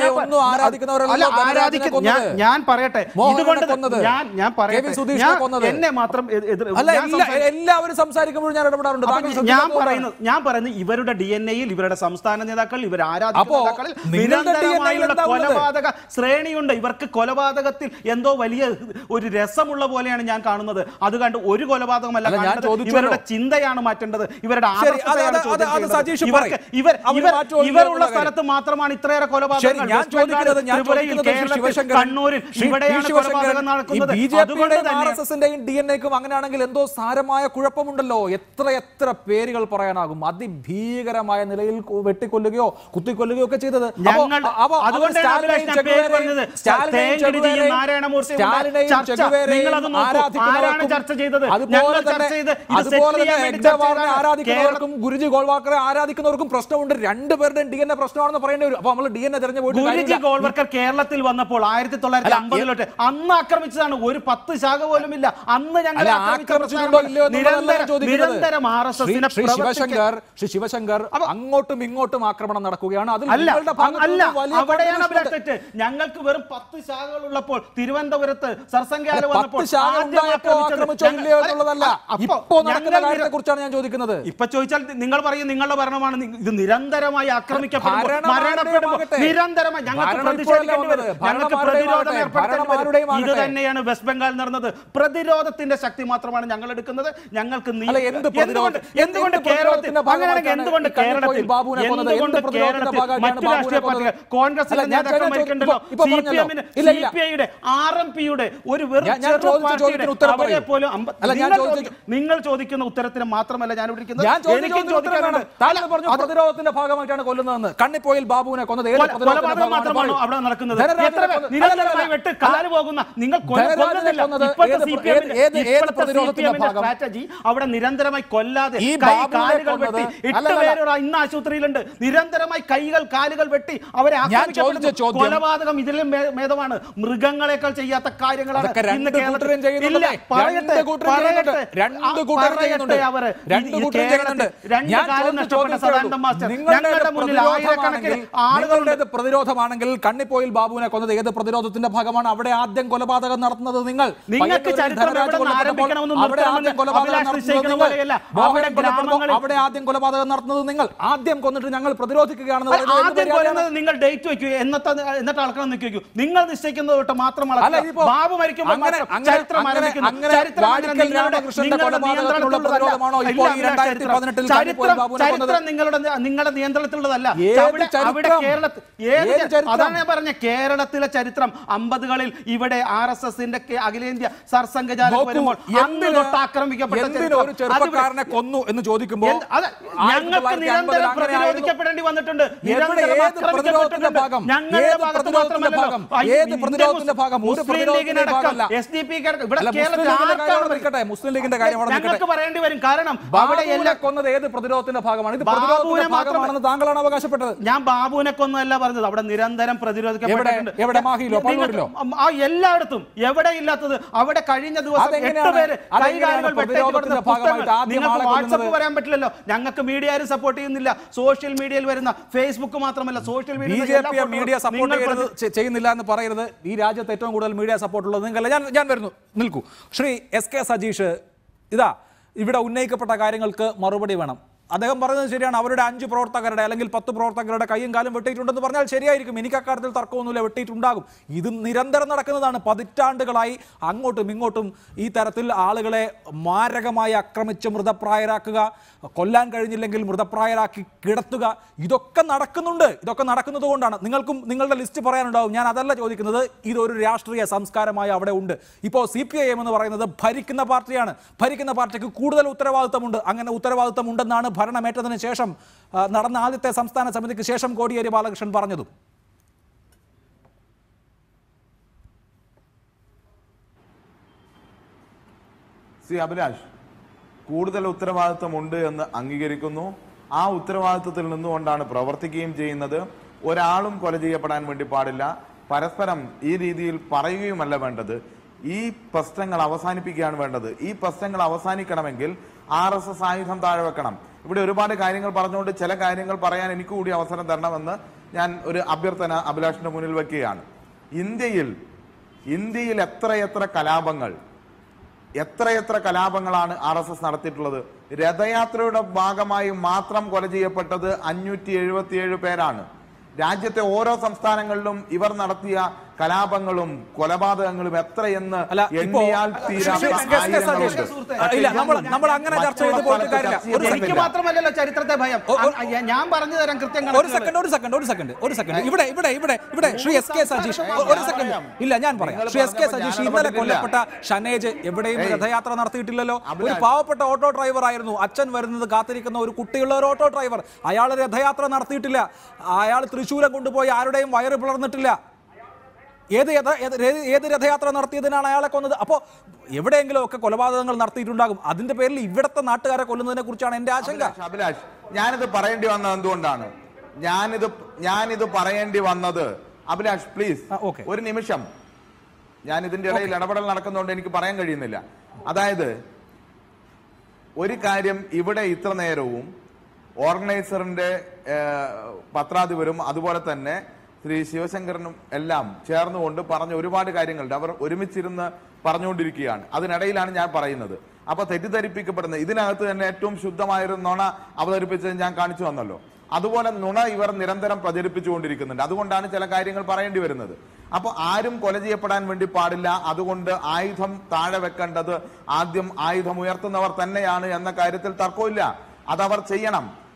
ഞാൻ പറയട്ടെ, ഇതുകൊണ്ട് ഞാൻ പറയട്ടെ, എന്നെ മാത്രം എല്ലാവരും സംസാരിക്കുമ്പോൾ ഞാൻ ഇടപെടാറുണ്ട്. ഞാൻ പറയുന്നത് ഇവരുടെ DNA-യിൽ ഇവരുടെ സംസ്ഥാന നേതാക്കൾ, ഇവർ ആരാധിക്കുന്ന നിരന്തരമായുള്ള കൊലപാതക ശ്രേണിയുണ്ട്. ഇവർക്ക് കൊലപാതകത്തിൽ എന്തോ വലിയ ഒരു രസമുള്ള പോലെയാണ് ഞാൻ കാണുന്നത്. അത് കണ്ട് ഒരു കൊലപാതകമല്ല, ഇവരുടെ ചിന്തയാണ് മാറ്റേണ്ടത്. ഇവരുടെ ഇവരുള്ള സ്ഥലത്ത് മാത്രമാണ് ഇത്രയേറെ കൊലപാതകങ്ങൾ. കണ്ണൂരിൽ ഇവിടെയാണ് കൊലപാതകം നടക്കുന്നത്. DNA-ക്കും അങ്ങനെയാണെങ്കിൽ എന്തോ സാരമായ കുഴപ്പമുണ്ടല്ലോ. എത്ര പേരുകൾ പറയാനാകും. അതിഭീകരമായ നിലയിൽ വെട്ടിക്കൊല്ലുകയോ കുത്തിക്കൊല്ലുകയോ ഒക്കെ ചെയ്തത്. ആരാധിക്കുന്നവർക്കും ഗുരുജി ഗോൾവാൾക്കറെ ആരാധിക്കുന്നവർക്കും പ്രശ്നമുണ്ട്. രണ്ടുപേരുടെയും DNA പ്രശ്നമാണെന്ന് പറയേണ്ടി വരും. അപ്പൊ നമ്മൾ DNA തെരഞ്ഞു പോയിട്ട് ഗുരുജി ഗോൾവാൾക്കർ കേരളത്തിൽ വന്നപ്പോൾ 1950 അന്ന് ആക്രമിച്ചതാണ്. ഒരു 10 ശാഖ പോലും ഇല്ല. അന്ന് ഞങ്ങൾ ശ്രീ ശിവശങ്കർ അങ്ങോട്ടും ഇങ്ങോട്ടും ആക്രമണം നടക്കുകയാണ്. ഞങ്ങൾക്ക് വെറും 10 ശാഖകൾ ഉള്ളപ്പോൾ തിരുവനന്തപുരത്ത് സർസംഖ്യാല വന്നപ്പോൾ കുറിച്ചാണ് ഞാൻ ചോദിക്കുന്നത്. ഇപ്പൊ ചോദിച്ചാൽ നിങ്ങൾ പറയും നിങ്ങളുടെ ഭരണമാണ്. ഇത് നിരന്തരമായി ആക്രമിക്കപ്പെടുമ്പോൾ നിരന്തരമായി ഞങ്ങൾക്ക് പ്രതിരോധം ഏർപ്പെടുത്തേണ്ടി. ഇത് തന്നെയാണ് വെസ്റ്റ് ബംഗാൾ നടന്നത്. പ്രതിരോധത്തിന്റെ ശക്തി മാത്രമാണ് ഞങ്ങൾ എടുക്കുന്നത്. ഞങ്ങൾക്ക് എന്തുകൊണ്ട് കേരളത്തിൽ ബാബുവിനെ കൊന്നത് എന്ത് പ്രതിരോധത്തിന്റെ ഭാഗമായിട്ടാണ് ബാബുവിനെ കൊന്നത്? കോൺഗ്രസിന്റെ നേതാക്കൾ മരിക്കണ്ടല്ലോ. സിപിഎമ്മിന്റെ സിപിഐയുടെ ആർഎംപിയുടെ ഒരു നിങ്ങൾ ചോദിക്കുന്ന ഉത്തരത്തിന് മാത്രമല്ല ഞാൻ വിളിക്കുന്നത്. പ്രതിരോധത്തിന്റെ ഭാഗമായിട്ടാണ് കൊല്ലുന്നതെന്ന്. കണ്ണിപ്പോയിൽ ബാബുവിനെ കൊന്നത് മാത്രമാണോ അവിടെ നടക്കുന്നത്? കാല് പോകുന്ന നിങ്ങൾ സ്ട്രാറ്റജി അവിടെ നിരന്തരമായി കൊല്ലാതെ കാലുകൾ വെട്ടി 8 പേരോട് ഇന്ന് ആശുപത്രിയിലുണ്ട്. നിരന്തരമായി കൈകൾ കാലുകൾ വെട്ടി അവരെ കൊലപാതകം ഇതിലും ഭേദമാണ്. മൃഗങ്ങളെക്കാൾ ചെയ്യാത്ത കാര്യങ്ങളാണ് ഇന്ന് കേരളത്തിൽ. നിങ്ങളുടേത് പ്രതിരോധമാണെങ്കിൽ കണ്ണിപ്പോയിൽ ബാബുവിനെ കൊന്നത് ഏത് പ്രതിരോധത്തിന്റെ ഭാഗമാണ്? അവിടെ ആദ്യം കൊലപാതകം നടത്തുന്നത് നിങ്ങൾ. നിങ്ങൾക്ക് ചരിത്രം അവിടെ ആദ്യം കൊലപാതകം നടത്തുന്നത് നിങ്ങൾ. ആദ്യം കൊന്നിട്ട് ഞങ്ങൾ പ്രതിരോധിക്കുകയാണെന്ന് നിങ്ങൾ ഡേറ്റ് വെക്കൂ. എന്നിട്ട് അളക്കണം നിൽക്കൂ. നിങ്ങൾ നിശ്ചയിക്കുന്നത് തൊട്ട് മാത്രം ബാബു മരിക്കുമ്പോൾ ചരിത്രം നിങ്ങളുടെ നിയന്ത്രണത്തിലുള്ളതല്ല. അതാണ് ഞാൻ പറഞ്ഞ കേരളത്തിലെ ചരിത്രം 50കളിൽ ഇവിടെ RSSന്റെ അഖിലേന്ത്യാ സർസംഘചാലക് വരുമ്പോൾ ആക്രമിക്കപ്പെട്ട ചെറുപ്പക്കാരനെ കൊന്നു എന്ന് ചോദിക്കുമ്പോൾ ഞങ്ങൾക്ക് നിരന്തരം പ്രതിരോധിക്കപ്പെടേണ്ടി വന്നിട്ടുണ്ട്. മുസ്ലിം ലീഗിന്റെ കാര്യമാണ് ഞങ്ങൾക്ക് പറയേണ്ടി വരും. കാരണം അവിടെ എല്ലാം കൊന്നത് ഏത് പ്രതിരോധത്തിന്റെ ഭാഗമാണ്? ഇത് പ്രതിരോധത്തിന്റെ ഭാഗമാണെന്ന് താങ്കളാണ് അവകാശപ്പെട്ടത്. ഞാൻ ബാബുവിനെ കൊന്നല്ല പറഞ്ഞത്. അവിടെ നിരന്തരം പ്രതിരോധിക്കപ്പെട്ടിട്ടുണ്ട്. എല്ലായിടത്തും. എവിടെ ഇല്ലാത്തത് അവിടെ കഴിഞ്ഞ ദിവസം 8 പേര് കൈകാലുകൾ നിങ്ങൾക്ക് വാട്സപ്പ് പറയാൻ പറ്റില്ലല്ലോ. ഞങ്ങൾക്ക് മീഡിയ ആരും സപ്പോർട്ട് ചെയ്യുന്നില്ല. സോഷ്യൽ മീഡിയയിൽ വരുന്ന ഫേസ്ബുക്ക് മാത്രമല്ല സോഷ്യൽ മീഡിയ സപ്പോർട്ട് ചെയ്യുന്നില്ല എന്ന് പറയരുത്. ഈ രാജ്യത്ത് ഏറ്റവും കൂടുതൽ മീഡിയ സപ്പോർട്ട് ഉള്ളത് നിങ്ങളല്ല. ഞാൻ വരുന്നു, നിൽക്കൂ. ശ്രീ SK സജീഷ്, ഇതാ ഇവിടെ ഉന്നയിക്കപ്പെട്ട കാര്യങ്ങൾക്ക് മറുപടി വേണം. അദ്ദേഹം പറയുന്നത് ശരിയാണ്. അവരുടെ 5 പ്രവർത്തകരുടെ അല്ലെങ്കിൽ 10 പ്രവർത്തകരുടെ കൈയും കാലും വെട്ടിയിട്ടുണ്ടെന്ന് പറഞ്ഞാൽ ശരിയായിരിക്കും. എനിക്ക് അക്കാര്യത്തിൽ തർക്കമൊന്നുമില്ല, വെട്ടിയിട്ടുണ്ടാകും. ഇത് നിരന്തരം നടക്കുന്നതാണ്. പതിറ്റാണ്ടുകളായി അങ്ങോട്ടും ഇങ്ങോട്ടും ഈ തരത്തിൽ ആളുകളെ മാരകമായി ആക്രമിച്ച് മൃതപ്രായരാക്കുക, കൊല്ലാൻ കഴിഞ്ഞില്ലെങ്കിൽ മൃതപ്രായരാക്കി കിടത്തുക, ഇതൊക്കെ നടക്കുന്നുണ്ട്. ഇതൊക്കെ നടക്കുന്നത് കൊണ്ടാണ്. നിങ്ങൾക്കും നിങ്ങളുടെ ലിസ്റ്റ് പറയാനുണ്ടാവും. ഞാൻ അതല്ല ചോദിക്കുന്നത്. ഇതൊരു രാഷ്ട്രീയ സംസ്കാരമായി അവിടെ ഉണ്ട്. ഇപ്പോൾ CPIM എന്ന് പറയുന്നത് ഭരിക്കുന്ന പാർട്ടിയാണ്. ഭരിക്കുന്ന പാർട്ടിക്ക് കൂടുതൽ ഉത്തരവാദിത്തമുണ്ട്. അങ്ങനെ ഉത്തരവാദിത്തം ഉണ്ടെന്നാണ് ഭരണമേറ്റതിന് ശേഷം നടന്ന ആദ്യത്തെ സംസ്ഥാന സമിതിക്ക് ശേഷം കോടിയേരി ബാലകൃഷ്ണൻ പറഞ്ഞതും. അഭിലാഷ്, കൂടുതൽ ഉത്തരവാദിത്വമുണ്ട് എന്ന് അംഗീകരിക്കുന്നു. ആ ഉത്തരവാദിത്വത്തിൽ നിന്നുകൊണ്ടാണ് പ്രവർത്തിക്കുകയും ചെയ്യുന്നത്. ഒരാളും കൊല ചെയ്യപ്പെടാൻ വേണ്ടി പാടില്ല. പരസ്പരം ഈ രീതിയിൽ പറയുകയുമല്ല വേണ്ടത്. ഈ പ്രശ്നങ്ങൾ അവസാനിപ്പിക്കുകയാണ് വേണ്ടത്. ഈ പ്രശ്നങ്ങൾ അവസാനിക്കണമെങ്കിൽ RSS ആയുധം താഴെ വെക്കണം. ഇവിടെ ഒരുപാട് കാര്യങ്ങൾ പറഞ്ഞുകൊണ്ട് ചില കാര്യങ്ങൾ പറയാൻ എനിക്ക് കൂടി അവസരം തരണമെന്ന് ഞാൻ ഒരു അഭ്യർത്ഥന അഭിലാഷിന്റെ മുന്നിൽ വെക്കുകയാണ്. ഇന്ത്യയിൽ എത്രയെത്ര കലാപങ്ങളാണ് RSS നടത്തിയിട്ടുള്ളത്. രഥയാത്രയുടെ ഭാഗമായി മാത്രം കൊല ചെയ്യപ്പെട്ടത് 577 പേരാണ്. രാജ്യത്തെ ഓരോ സംസ്ഥാനങ്ങളിലും ഇവർ നടത്തിയ കലാപങ്ങളും കൊലപാതകങ്ങളും എത്രയെന്ന് എണ്ണിയാൽ മാത്രമല്ലല്ലോ ചരിത്രത്തെ ഭയം. ഞാൻ പറഞ്ഞു തരാം കൃത്യം. ഒരു സെക്കൻഡ്. ഇവിടെ ശ്രീ SK സജീഷ്, ഒരു സെക്കൻഡ്. ഇല്ല, ഞാൻ പറയാം. ശ്രീ SK സജീഷ്, ഇന്നലെ കൊല്ലപ്പെട്ട ഷനേജ് എവിടെയും രഥയാത്ര നടത്തിയിട്ടില്ലല്ലോ. ഒരു പാവപ്പെട്ട ഓട്ടോ ഡ്രൈവർ ആയിരുന്നു. അച്ഛൻ വരുന്നത് കാത്തിരിക്കുന്ന ഒരു കുട്ടിയുള്ള ഒരു ഓട്ടോ ഡ്രൈവർ. അയാൾ രഥയാത്ര നടത്തിയിട്ടില്ല. അയാൾ തൃശ്ശൂരം കൊണ്ടുപോയി ആരുടെയും വയറ് പിളർന്നിട്ടില്ല. ഏത് രഥയാത്ര നടത്തിയതിനാണ് അയാളെ കൊന്നത്? അപ്പോൾ എവിടെയെങ്കിലും ഒക്കെ കൊലപാതകങ്ങൾ നടത്തിയിട്ടുണ്ടാകും. അതിന്റെ പേരിൽ ഇവിടത്തെ നാട്ടുകാരെ കൊല്ലുന്നതിനെ കുറിച്ചാണ് എന്റെ ആശങ്ക. അഭിലാഷ്, ഞാനിത് പറയേണ്ടി വന്നത് എന്തുകൊണ്ടാണ്? ഞാനിത് പറയേണ്ടി വന്നത് അഭിലാഷ് പ്ലീസ് ഒരു നിമിഷം. ഞാൻ ഇതിന്റെ ഇടയിൽ ഇടപെടൽ നടക്കുന്നതുകൊണ്ട് എനിക്ക് പറയാൻ കഴിയുന്നില്ല. അതായത് ഒരു കാര്യം, ഇവിടെ ഇത്ര നേരവും ഓർഗനൈസറിന്റെ പത്രാധിപരും അതുപോലെ തന്നെ ശ്രീ ശിവശങ്കരനും എല്ലാം ചേർന്നുകൊണ്ട് പറഞ്ഞ ഒരുപാട് കാര്യങ്ങളുണ്ട്. അവർ ഒരുമിച്ചിരുന്ന് പറഞ്ഞുകൊണ്ടിരിക്കുകയാണ്. അതിനിടയിലാണ് ഞാൻ പറയുന്നത്. അപ്പൊ തെറ്റിദ്ധരിപ്പിക്കപ്പെടുന്നത് ഇതിനകത്ത് തന്നെ ഏറ്റവും ശുദ്ധമായൊരു നുണ അവതരിപ്പിച്ചത് ഞാൻ കാണിച്ചു വന്നല്ലോ. അതുപോലെ നുണ ഇവർ നിരന്തരം പ്രചരിപ്പിച്ചുകൊണ്ടിരിക്കുന്നുണ്ട്. അതുകൊണ്ടാണ് ചില കാര്യങ്ങൾ പറയേണ്ടി വരുന്നത്. അപ്പൊ ആരും കൊല ചെയ്യപ്പെടാൻ വേണ്ടി പാടില്ല. അതുകൊണ്ട് ആയുധം താഴെ വെക്കേണ്ടത് ആദ്യം ആയുധം ഉയർത്തുന്നവർ തന്നെയാണ് എന്ന കാര്യത്തിൽ തർക്കമില്ല. അതവർ ചെയ്യണം.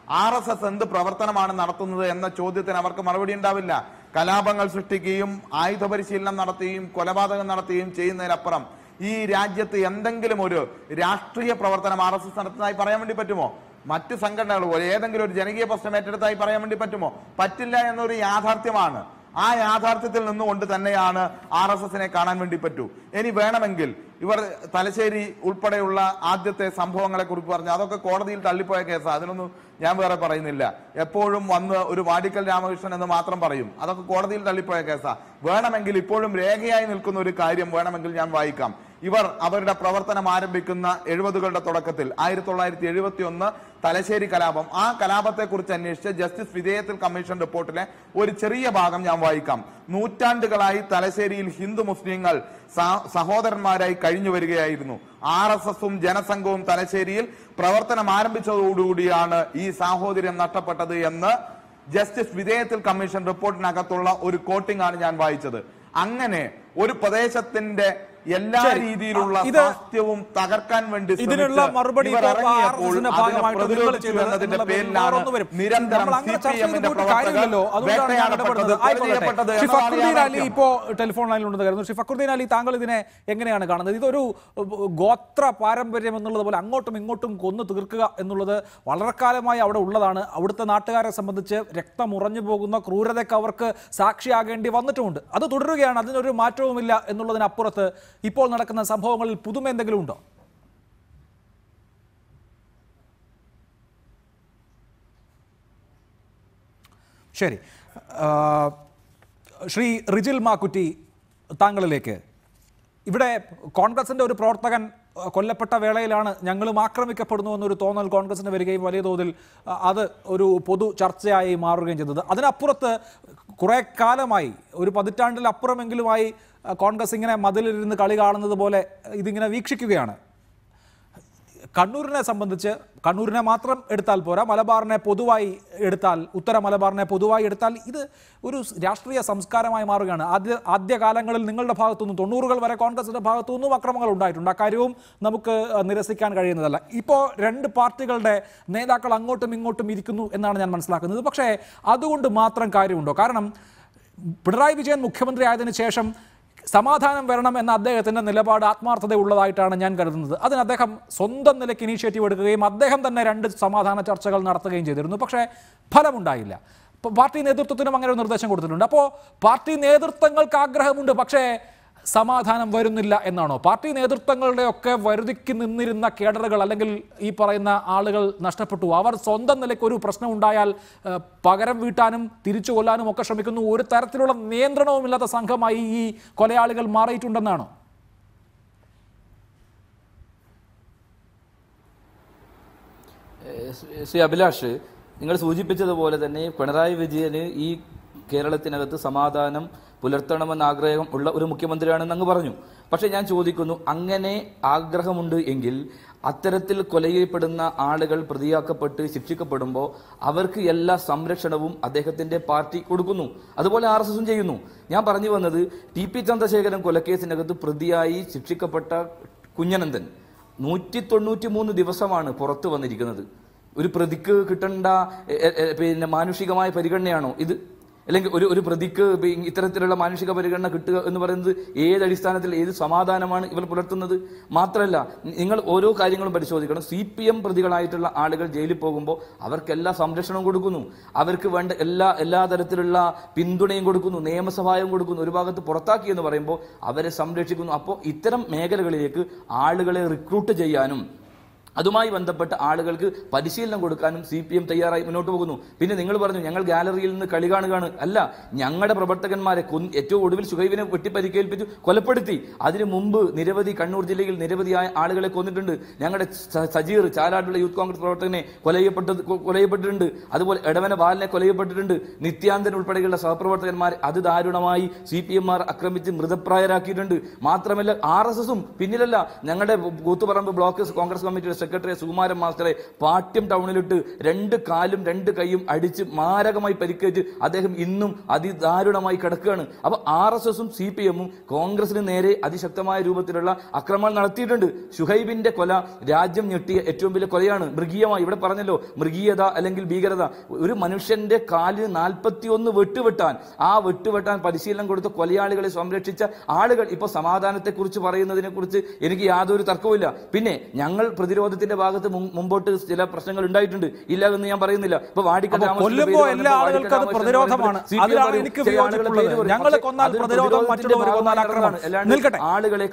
RSS എന്ത് പ്രവർത്തനമാണ് നടത്തുന്നത് എന്ന ചോദ്യത്തിന് അവർക്ക് മറുപടി ഉണ്ടാവില്ല. കലാപങ്ങൾ സൃഷ്ടിക്കുകയും ആയുധ പരിശീലനം നടത്തുകയും കൊലപാതകം നടത്തുകയും ചെയ്യുന്നതിനപ്പുറം ഈ രാജ്യത്ത് എന്തെങ്കിലും ഒരു രാഷ്ട്രീയ പ്രവർത്തനം RSS നടത്തുന്നതായി പറയാൻ വേണ്ടി പറ്റുമോ? മറ്റ് സംഘടനകൾ പോലെ ഏതെങ്കിലും ഒരു ജനകീയ പ്രശ്നം ഏറ്റെടുത്തായി പറയാൻ വേണ്ടി പറ്റുമോ? പറ്റില്ല എന്നൊരു യാഥാർത്ഥ്യമാണ്. ആ യാഥാർത്ഥ്യത്തിൽ നിന്നുകൊണ്ട് തന്നെയാണ് RSSനെ കാണാൻ വേണ്ടി പറ്റൂ. ഇനി വേണമെങ്കിൽ ഇവർ തലശ്ശേരി ഉൾപ്പെടെയുള്ള ആദ്യത്തെ സംഭവങ്ങളെ കുറിച്ച് പറഞ്ഞു, അതൊക്കെ കോടതിയിൽ തള്ളിപ്പോയ കേസാണ്. അതിനൊന്നും ഞാൻ വേറെ പറയുന്നില്ല. എപ്പോഴും വന്ന് ഒരു വാടിക്കൽ രാമകൃഷ്ണൻ എന്ന് മാത്രം പറയും, അതൊക്കെ കോടതിയിൽ തള്ളിപ്പോയ കേസാണ്. വേണമെങ്കിൽ ഇപ്പോഴും രേഖയായി നിൽക്കുന്ന ഒരു കാര്യം വേണമെങ്കിൽ ഞാൻ വായിക്കാം. ഇവർ അവരുടെ പ്രവർത്തനം ആരംഭിക്കുന്ന 70കളുടെ തുടക്കത്തിൽ 1971 തലശ്ശേരി കലാപം, ആ കലാപത്തെ കുറിച്ച് അന്വേഷിച്ച ജസ്റ്റിസ് വിധേയത്തിൽ കമ്മീഷൻ റിപ്പോർട്ടിലെ ഒരു ചെറിയ ഭാഗം ഞാൻ വായിക്കാം. നൂറ്റാണ്ടുകളായി തലശ്ശേരിയിൽ ഹിന്ദു മുസ്ലിങ്ങൾ സഹോദരന്മാരായി കഴിഞ്ഞു വരികയായിരുന്നു. RSSും ജനസംഘവും തലശ്ശേരിയിൽ പ്രവർത്തനം ആരംഭിച്ചതോടുകൂടിയാണ് ഈ സാഹോദര്യം നഷ്ടപ്പെട്ടത് എന്ന് ജസ്റ്റിസ് വിധേയത്തിൽ കമ്മീഷൻ റിപ്പോർട്ടിനകത്തുള്ള ഒരു കോട്ടിംഗ് ആണ് ഞാൻ വായിച്ചത്. അങ്ങനെ ഒരു പ്രദേശത്തിന്റെ എല്ലാ രീതിയിലുള്ള സ്വാസ്ഥ്യവും തകർക്കാൻ വേണ്ടി ഇതിനുള്ള മറുപടി ഇപ്പോ ടെലിഫോൺ ലൈനിലുണ്ടെന്ന് കരുതുന്നു. ശ്രീ ഫക്രുദ്ദീൻ അലി, താങ്കൾ ഇതിനെ എങ്ങനെയാണ് കാണുന്നത്? ഇതൊരു ഗോത്ര പാരമ്പര്യം എന്നുള്ളത് പോലെ അങ്ങോട്ടും ഇങ്ങോട്ടും കൊന്നു തീർക്കുക എന്നുള്ളത് വളരെ കാലമായി അവിടെ ഉള്ളതാണ്. അവിടുത്തെ നാട്ടുകാരെ സംബന്ധിച്ച് രക്തമുറഞ്ഞു പോകുന്ന ക്രൂരതയ്ക്ക് അവർക്ക് സാക്ഷിയാകേണ്ടി വന്നിട്ടുമുണ്ട്. അത് തുടരുകയാണ്, അതിനൊരു മാറ്റവുമില്ല എന്നുള്ളതിനപ്പുറത്ത് ഇപ്പോൾ നടക്കുന്ന സംഭവങ്ങളിൽ പുതുമ എന്തെങ്കിലും ഉണ്ടോ? ശരി, ശ്രീ റിജിൽ മാക്കുറ്റി, താങ്കളിലേക്ക്. ഇവിടെ കോൺഗ്രസിന്റെ ഒരു പ്രവർത്തകൻ കൊല്ലപ്പെട്ട വേളയിലാണ് ഞങ്ങളും ആക്രമിക്കപ്പെടുന്നു എന്നൊരു തോന്നൽ കോൺഗ്രസിന് വരികയും വലിയ തോതിൽ അത് ഒരു പൊതു ചർച്ചയായി മാറുകയും ചെയ്തത്. അതിനപ്പുറത്ത് കുറേ കാലമായി, ഒരു പതിറ്റാണ്ടിലപ്പുറമെങ്കിലുമായി കോൺഗ്രസ് ഇങ്ങനെ മതിലിരുന്ന് കളി കാണുന്നത് പോലെ ഇതിങ്ങനെ വീക്ഷിക്കുകയാണ്. കണ്ണൂരിനെ സംബന്ധിച്ച്, കണ്ണൂരിനെ മാത്രം എടുത്താൽ പോരാ, മലബാറിനെ പൊതുവായി എടുത്താൽ, ഉത്തര മലബാറിനെ പൊതുവായി എടുത്താൽ ഇത് ഒരു രാഷ്ട്രീയ സംസ്കാരമായി മാറുകയാണ്. ആദ്യകാലങ്ങളിൽ നിങ്ങളുടെ ഭാഗത്തുനിന്നും 90കൾ വരെ കോൺഗ്രസിന്റെ ഭാഗത്തുനിന്നും അക്രമങ്ങൾ ഉണ്ടായിട്ടുണ്ട്. അക്കാര്യവും നമുക്ക് നിരസിക്കാൻ കഴിയുന്നതല്ല. ഇപ്പോൾ രണ്ട് പാർട്ടികളുടെ നേതാക്കൾ അങ്ങോട്ടും ഇങ്ങോട്ടും ഇരിക്കുന്നു എന്നാണ് ഞാൻ മനസ്സിലാക്കുന്നത്. പക്ഷേ അതുകൊണ്ട് മാത്രം കാര്യമുണ്ടോ? കാരണം പിണറായി വിജയൻ മുഖ്യമന്ത്രി ആയതിനു ശേഷം സമാധാനം വരണം എന്ന അദ്ദേഹത്തിൻ്റെ നിലപാട് ആത്മാർത്ഥതയുള്ളതായിട്ടാണ് ഞാൻ കരുതുന്നത്. അതിന് അദ്ദേഹം സ്വന്തം നിലയ്ക്ക് ഇനീഷ്യേറ്റീവ് എടുക്കുകയും അദ്ദേഹം തന്നെ 2 സമാധാന ചർച്ചകൾ നടത്തുകയും ചെയ്തിരുന്നു. പക്ഷേ ഫലമുണ്ടായില്ല. പാർട്ടി നേതൃത്വത്തിനും അങ്ങനെ ഒരു നിർദ്ദേശം കൊടുത്തിട്ടുണ്ട്. അപ്പോൾ പാർട്ടി നേതൃത്വങ്ങൾക്ക് ആഗ്രഹമുണ്ട്, പക്ഷേ സമാധാനം വരുന്നില്ല എന്നാണോ? പാർട്ടി നേതൃത്വങ്ങളുടെയൊക്കെ വരുതിക്ക് നിന്നിരുന്ന കേഡറുകൾ അല്ലെങ്കിൽ ഈ പറയുന്ന ആളുകൾ നഷ്ടപ്പെട്ടു. അവർ സ്വന്തം നിലയ്ക്ക് ഒരു പ്രശ്നം ഉണ്ടായാൽ പകരം വീട്ടാനും തിരിച്ചു കൊല്ലാനും ഒക്കെ ശ്രമിക്കുന്നു. ഒരു തരത്തിലുള്ള നിയന്ത്രണവുമില്ലാത്ത സംഘമായി ഈ കൊലയാളികൾ മാറിയിട്ടുണ്ടെന്നാണോ? ശ്രീ അഭിലാഷ്, നിങ്ങൾ സൂചിപ്പിച്ചതുപോലെ തന്നെ പിണറായി വിജയന് ഈ കേരളത്തിനകത്ത് സമാധാനം പുലർത്തണമെന്ന ആഗ്രഹം ഉള്ള ഒരു മുഖ്യമന്ത്രിയാണെന്ന് അങ്ങ് പറഞ്ഞു. പക്ഷേ ഞാൻ ചോദിക്കുന്നു, അങ്ങനെ ആഗ്രഹമുണ്ട് എങ്കിൽ അത്തരത്തിൽ കൊലയിൽപ്പെടുന്ന ആളുകൾ പ്രതിയാക്കപ്പെട്ട് ശിക്ഷിക്കപ്പെടുമ്പോൾ അവർക്ക് എല്ലാ സംരക്ഷണവും അദ്ദേഹത്തിൻ്റെ പാർട്ടി കൊടുക്കുന്നു. അതുപോലെ RSSും ചെയ്യുന്നു. ഞാൻ പറഞ്ഞു വന്നത്, TP ചന്ദ്രശേഖരൻ കൊലക്കേസിനകത്ത് പ്രതിയായി ശിക്ഷിക്കപ്പെട്ട കുഞ്ഞനന്ദൻ 193 ദിവസമാണ് പുറത്തു വന്നിരിക്കുന്നത്. ഒരു പ്രതിക്ക് കിട്ടേണ്ട മാനുഷികമായ പരിഗണനയാണോ ഇത്? അല്ലെങ്കിൽ ഒരു പ്രതിക്ക് ഇത്തരത്തിലുള്ള മാനുഷിക പരിഗണന കിട്ടുക എന്ന് പറയുന്നത് ഏത് അടിസ്ഥാനത്തിൽ, ഏത് സമാധാനമാണ് ഇവർ പുലർത്തുന്നത്? മാത്രമല്ല, നിങ്ങൾ ഓരോ കാര്യങ്ങളും പരിശോധിക്കണം. CPM പ്രതികളായിട്ടുള്ള ആളുകൾ ജയിലിൽ പോകുമ്പോൾ അവർക്കെല്ലാ സംരക്ഷണവും കൊടുക്കുന്നു, അവർക്ക് വേണ്ട എല്ലാ തരത്തിലുള്ള പിന്തുണയും കൊടുക്കുന്നു, നിയമസഹായവും കൊടുക്കുന്നു. ഒരു ഭാഗത്ത് പുറത്താക്കി എന്ന് പറയുമ്പോൾ അവരെ സംരക്ഷിക്കുന്നു. അപ്പോൾ ഇത്തരം മേഖലകളിലേക്ക് ആളുകളെ റിക്രൂട്ട് ചെയ്യാനും അതുമായി ബന്ധപ്പെട്ട ആളുകൾക്ക് പരിശീലനം കൊടുക്കാനും CPM തയ്യാറായി മുന്നോട്ട് പോകുന്നു. പിന്നെ നിങ്ങൾ പറഞ്ഞു ഞങ്ങൾ ഗാലറിയിൽ നിന്ന് കളി കാണുകയാണ്. അല്ല, ഞങ്ങളുടെ പ്രവർത്തകന്മാരെ ഏറ്റവും ഒടുവിൽ സുഹൈബിനെ വെട്ടിപ്പരിക്കേൽപ്പിച്ചു, കൊലപ്പെടുത്തി. അതിനു മുമ്പ് കണ്ണൂർ ജില്ലയിൽ നിരവധിയായ ആളുകളെ കൊന്നിട്ടുണ്ട്. ഞങ്ങളുടെ സജീർ, ചാലാട്ടുള്ള യൂത്ത് കോൺഗ്രസ് പ്രവർത്തകനെ കൊലയപ്പെട്ടിട്ടുണ്ട്. അതുപോലെ എടവന ബാലനെ കൊലയപ്പെട്ടിട്ടുണ്ട്. നിത്യാന്തൻ ഉൾപ്പെടെയുള്ള സഹപ്രവർത്തകന്മാരെ അതിദാരുണമായി CPMമാർ ആക്രമിച്ച് മൃതപ്രായരാക്കിയിട്ടുണ്ട്. മാത്രമല്ല RSSും പിന്നിലല്ല. ഞങ്ങളുടെ കൂത്തുപറമ്പ് ബ്ലോക്ക് കോൺഗ്രസ് കമ്മിറ്റിയുടെ സെക്രട്ടറി സുകുമാരൻ മാസ്റ്ററെ പാട്യം ടൗണിലിട്ട് 2 കാലും 2 കൈയും അടിച്ച് മാരകമായി പരിക്കേറ്റ് അദ്ദേഹം ഇന്നും അതിദാരുണമായി കിടക്കുകയാണ്. അപ്പൊ RSSും CPMും കോൺഗ്രസിന് നേരെ അതിശക്തമായ രൂപത്തിലുള്ള ആക്രമണം നടത്തിയിട്ടുണ്ട്. ഷുഹൈബിന്റെ കൊല രാജ്യം ഞെട്ടിയ ഏറ്റവും വലിയ കൊലയാണ്. മൃഗീയമായി ഇവിടെ പറഞ്ഞല്ലോ, മൃഗീയത അല്ലെങ്കിൽ ഭീകരത. ഒരു മനുഷ്യന്റെ കാലിന് 41 വെട്ടുവെട്ടാൻ പരിശീലനം കൊടുത്ത കൊലയാളികളെ സംരക്ഷിച്ച ആളുകൾ ഇപ്പൊ സമാധാനത്തെ കുറിച്ച് പറയുന്നതിനെ കുറിച്ച് എനിക്ക് യാതൊരു തർക്കവുമില്ല. പിന്നെ ഞങ്ങൾ പ്രതിരോധത്തിന്റെ ഭാഗത്ത് മുമ്പോട്ട് ചില പ്രശ്നങ്ങൾ ഉണ്ടായിട്ടുണ്ട്, ഇല്ല എന്ന് ഞാൻ പറയുന്നില്ല. ഇപ്പൊ ആളുകളെ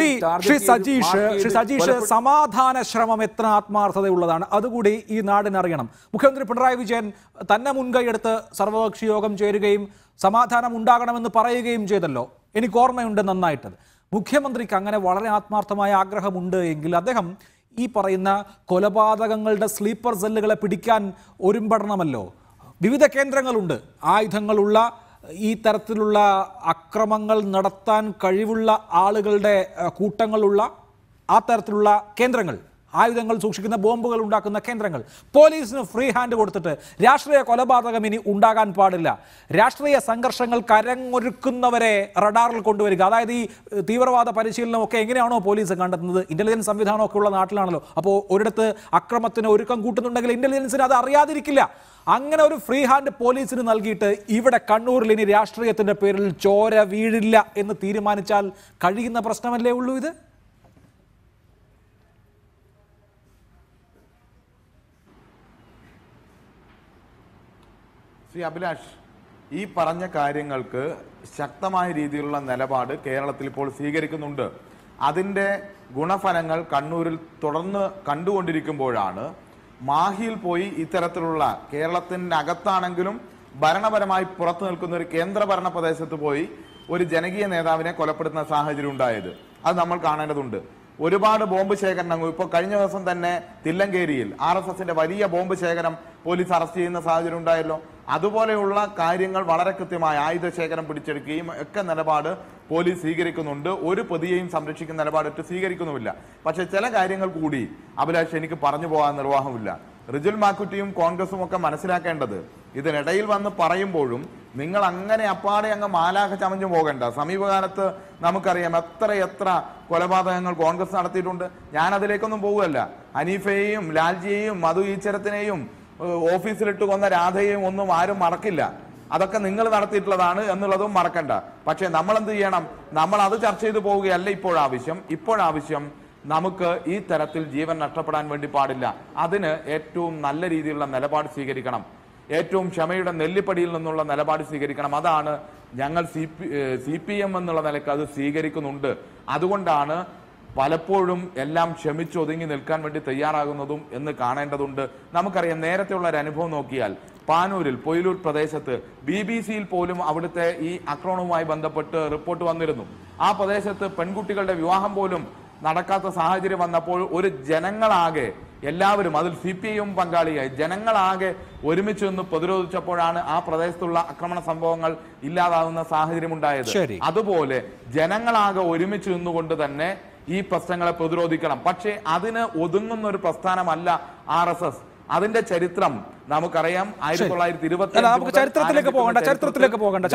സമാധാന ശ്രമം എത്ര ആത്മാർത്ഥതയുള്ളതാണ് അതുകൂടി ഈ നാടിനറിയണം. മുഖ്യമന്ത്രി പിണറായി വിജയൻ തന്നെ മുൻകൈയെടുത്ത് സർവകക്ഷി യോഗം ചേരുകയും സമാധാനം ഉണ്ടാകണമെന്ന് പറയുകയും ചെയ്തല്ലോ. എനിക്ക് ഓർമ്മയുണ്ട് നന്നായിട്ടത്. മുഖ്യമന്ത്രിക്ക് അങ്ങനെ വളരെ ആത്മാർത്ഥമായ ആഗ്രഹമുണ്ട് എങ്കിൽ അദ്ദേഹം ഈ പറയുന്ന കൊലപാതകങ്ങളുടെ സ്ലീപ്പർ സെല്ലുകളെ പിടിക്കാൻ ഒരുമ്പെടണമല്ലോ. വിവിധ കേന്ദ്രങ്ങളുണ്ട്, ആയുധങ്ങളുള്ള ഈ തരത്തിലുള്ള അക്രമങ്ങൾ നടത്താൻ കഴിവുള്ള ആളുകളുടെ കൂട്ടങ്ങളുള്ള ആ തരത്തിലുള്ള കേന്ദ്രങ്ങൾ, ആയുധങ്ങൾ സൂക്ഷിക്കുന്ന ബോംബുകൾ ഉണ്ടാക്കുന്ന കേന്ദ്രങ്ങൾ. പോലീസിന് ഫ്രീ ഹാൻഡ് കൊടുത്തിട്ട് രാഷ്ട്രീയ കൊലപാതകം ഇനി ഉണ്ടാകാൻ പാടില്ല. രാഷ്ട്രീയ സംഘർഷങ്ങൾ കരങ്ങൊരുക്കുന്നവരെ റഡാറിൽ കൊണ്ടുവരിക. അതായത് ഈ തീവ്രവാദ പരിശീലനമൊക്കെ എങ്ങനെയാണോ പോലീസ് കണ്ടെത്തുന്നത്, ഇന്റലിജൻസ് സംവിധാനമൊക്കെ ഉള്ള നാട്ടിലാണല്ലോ. അപ്പോൾ ഒരിടത്ത് അക്രമത്തിന് ഒരുക്കം കൂട്ടുന്നുണ്ടെങ്കിൽ ഇന്റലിജൻസിന് അത് അറിയാതിരിക്കില്ല. അങ്ങനെ ഒരു ഫ്രീ ഹാൻഡ് പോലീസിന് നൽകിയിട്ട് ഇവിടെ കണ്ണൂരിൽ ഇനി രാഷ്ട്രീയത്തിന്റെ പേരിൽ ചോര വീഴില്ല എന്ന് തീരുമാനിച്ചാൽ കഴിയുന്ന പ്രശ്നമല്ലേ ഉള്ളൂ ഇത്? ശ്രീ അഭിലാഷ്, ഈ പറഞ്ഞ കാര്യങ്ങൾക്ക് ശക്തമായ രീതിയിലുള്ള നിലപാട് കേരളത്തിൽ ഇപ്പോൾ സ്വീകരിക്കുന്നുണ്ട്. അതിൻ്റെ ഗുണഫലങ്ങൾ കണ്ണൂരിൽ തുടർന്ന് കണ്ടുകൊണ്ടിരിക്കുമ്പോഴാണ് മാഹിയിൽ പോയി ഇത്തരത്തിലുള്ള കേരളത്തിൻ്റെ അകത്താണെങ്കിലും ഭരണപരമായി പുറത്തു നിൽക്കുന്ന ഒരു കേന്ദ്രഭരണ പ്രദേശത്ത് പോയി ഒരു ജനകീയ നേതാവിനെ കൊലപ്പെടുത്തുന്ന സാഹചര്യം ഉണ്ടായത്. അത് നമ്മൾ കാണേണ്ടതുണ്ട്. ഒരുപാട് ബോംബ് ശേഖരണങ്ങൾ ഇപ്പോൾ കഴിഞ്ഞ ദിവസം തന്നെ തില്ലങ്കേരിയിൽ RSSന്റെ വലിയ ബോംബ് ശേഖരം പോലീസ് അറസ്റ്റ് ചെയ്യുന്ന സാഹചര്യം ഉണ്ടായല്ലോ. അതുപോലെയുള്ള കാര്യങ്ങൾ വളരെ കൃത്യമായ ആയുധ ശേഖരം പിടിച്ചെടുക്കുകയും ഒക്കെ നിലപാട് പോലീസ് സ്വീകരിക്കുന്നുണ്ട്. ഒരു പ്രതിയെയും സംരക്ഷിക്കുന്ന നിലപാട് സ്വീകരിക്കുന്നുമില്ല. പക്ഷെ ചില കാര്യങ്ങൾ കൂടി അഭിലാഷ് എനിക്ക് പറഞ്ഞു പോകാൻ നിർവാഹമില്ല. റിജുൽ മാക്കുറ്റിയും കോൺഗ്രസും ഒക്കെ മനസ്സിലാക്കേണ്ടത്, ഇതിനിടയിൽ വന്ന് പറയുമ്പോഴും നിങ്ങൾ അങ്ങനെ അപ്പാടെ അങ്ങ് മാലാഖ ചമഞ്ഞു പോകേണ്ട. സമീപകാലത്ത് നമുക്കറിയാം എത്ര കൊലപാതകങ്ങൾ കോൺഗ്രസ് നടത്തിയിട്ടുണ്ട്. ഞാൻ അതിലേക്കൊന്നും പോകുകയല്ല. ഹനീഫയെയും ലാൽജിയെയും മധു ഈച്ചരത്തിനെയും ഓഫീസിലിട്ട് കൊന്ന രാധയെയും ഒന്നും ആരും മറക്കില്ല. അതൊക്കെ നിങ്ങൾ നടത്തിയിട്ടുള്ളതാണ് എന്നുള്ളതും മറക്കണ്ട. പക്ഷെ നമ്മൾ എന്ത് ചെയ്യണം? നമ്മൾ അത് ചർച്ച ചെയ്തു പോവുകയല്ല ഇപ്പോഴാവശ്യം നമുക്ക് ഈ തരത്തിൽ ജീവൻ നഷ്ടപ്പെടാൻ വേണ്ടി പാടില്ല. അതിന് ഏറ്റവും നല്ല രീതിയിലുള്ള നിലപാട് സ്വീകരിക്കണം. ഏറ്റവും ക്ഷമയുടെ നെല്ലിപ്പടിയിൽ നിന്നുള്ള നിലപാട് സ്വീകരിക്കണം. അതാണ് ഞങ്ങൾ CPM എന്നുള്ള നിലയ്ക്ക് അത് സ്വീകരിക്കുന്നുണ്ട്. അതുകൊണ്ടാണ് പലപ്പോഴും എല്ലാം ക്ഷമിച്ചൊതുങ്ങി നിൽക്കാൻ വേണ്ടി തയ്യാറാകുന്നതും എന്ന് കാണേണ്ടതുണ്ട്. നമുക്കറിയാം, നേരത്തെയുള്ള ഒരു അനുഭവം നോക്കിയാൽ പാനൂരിൽ പൊയിലൂർ പ്രദേശത്ത് BBC-യിൽ പോലും അവിടുത്തെ ഈ ആക്രമണവുമായി ബന്ധപ്പെട്ട് റിപ്പോർട്ട് വന്നിരുന്നു. ആ പ്രദേശത്ത് പെൺകുട്ടികളുടെ വിവാഹം പോലും നടക്കാത്ത സാഹചര്യം വന്നപ്പോൾ ഒരു ജനങ്ങളാകെ എല്ലാവരും, അതിൽ CPM പങ്കാളിയായി ജനങ്ങളാകെ ഒരുമിച്ച് നിന്ന് പ്രതിരോധിച്ചപ്പോഴാണ് ആ പ്രദേശത്തുള്ള ആക്രമണ സംഭവങ്ങൾ ഇല്ലാതാകുന്ന സാഹചര്യം ഉണ്ടായത്. അതുപോലെ ജനങ്ങളാകെ ഒരുമിച്ച് നിന്നുകൊണ്ട് തന്നെ ഈ പ്രശ്നങ്ങളെ പ്രതിരോധിക്കണം. പക്ഷേ അതിന് ഒതുങ്ങുന്ന ഒരു പ്രസ്ഥാനമല്ല RSS. അതിന്റെ ചരിത്രം നമുക്കറിയാം. 1920 നമുക്ക് ചരിത്രത്തിലേക്ക് പോകണ്ട.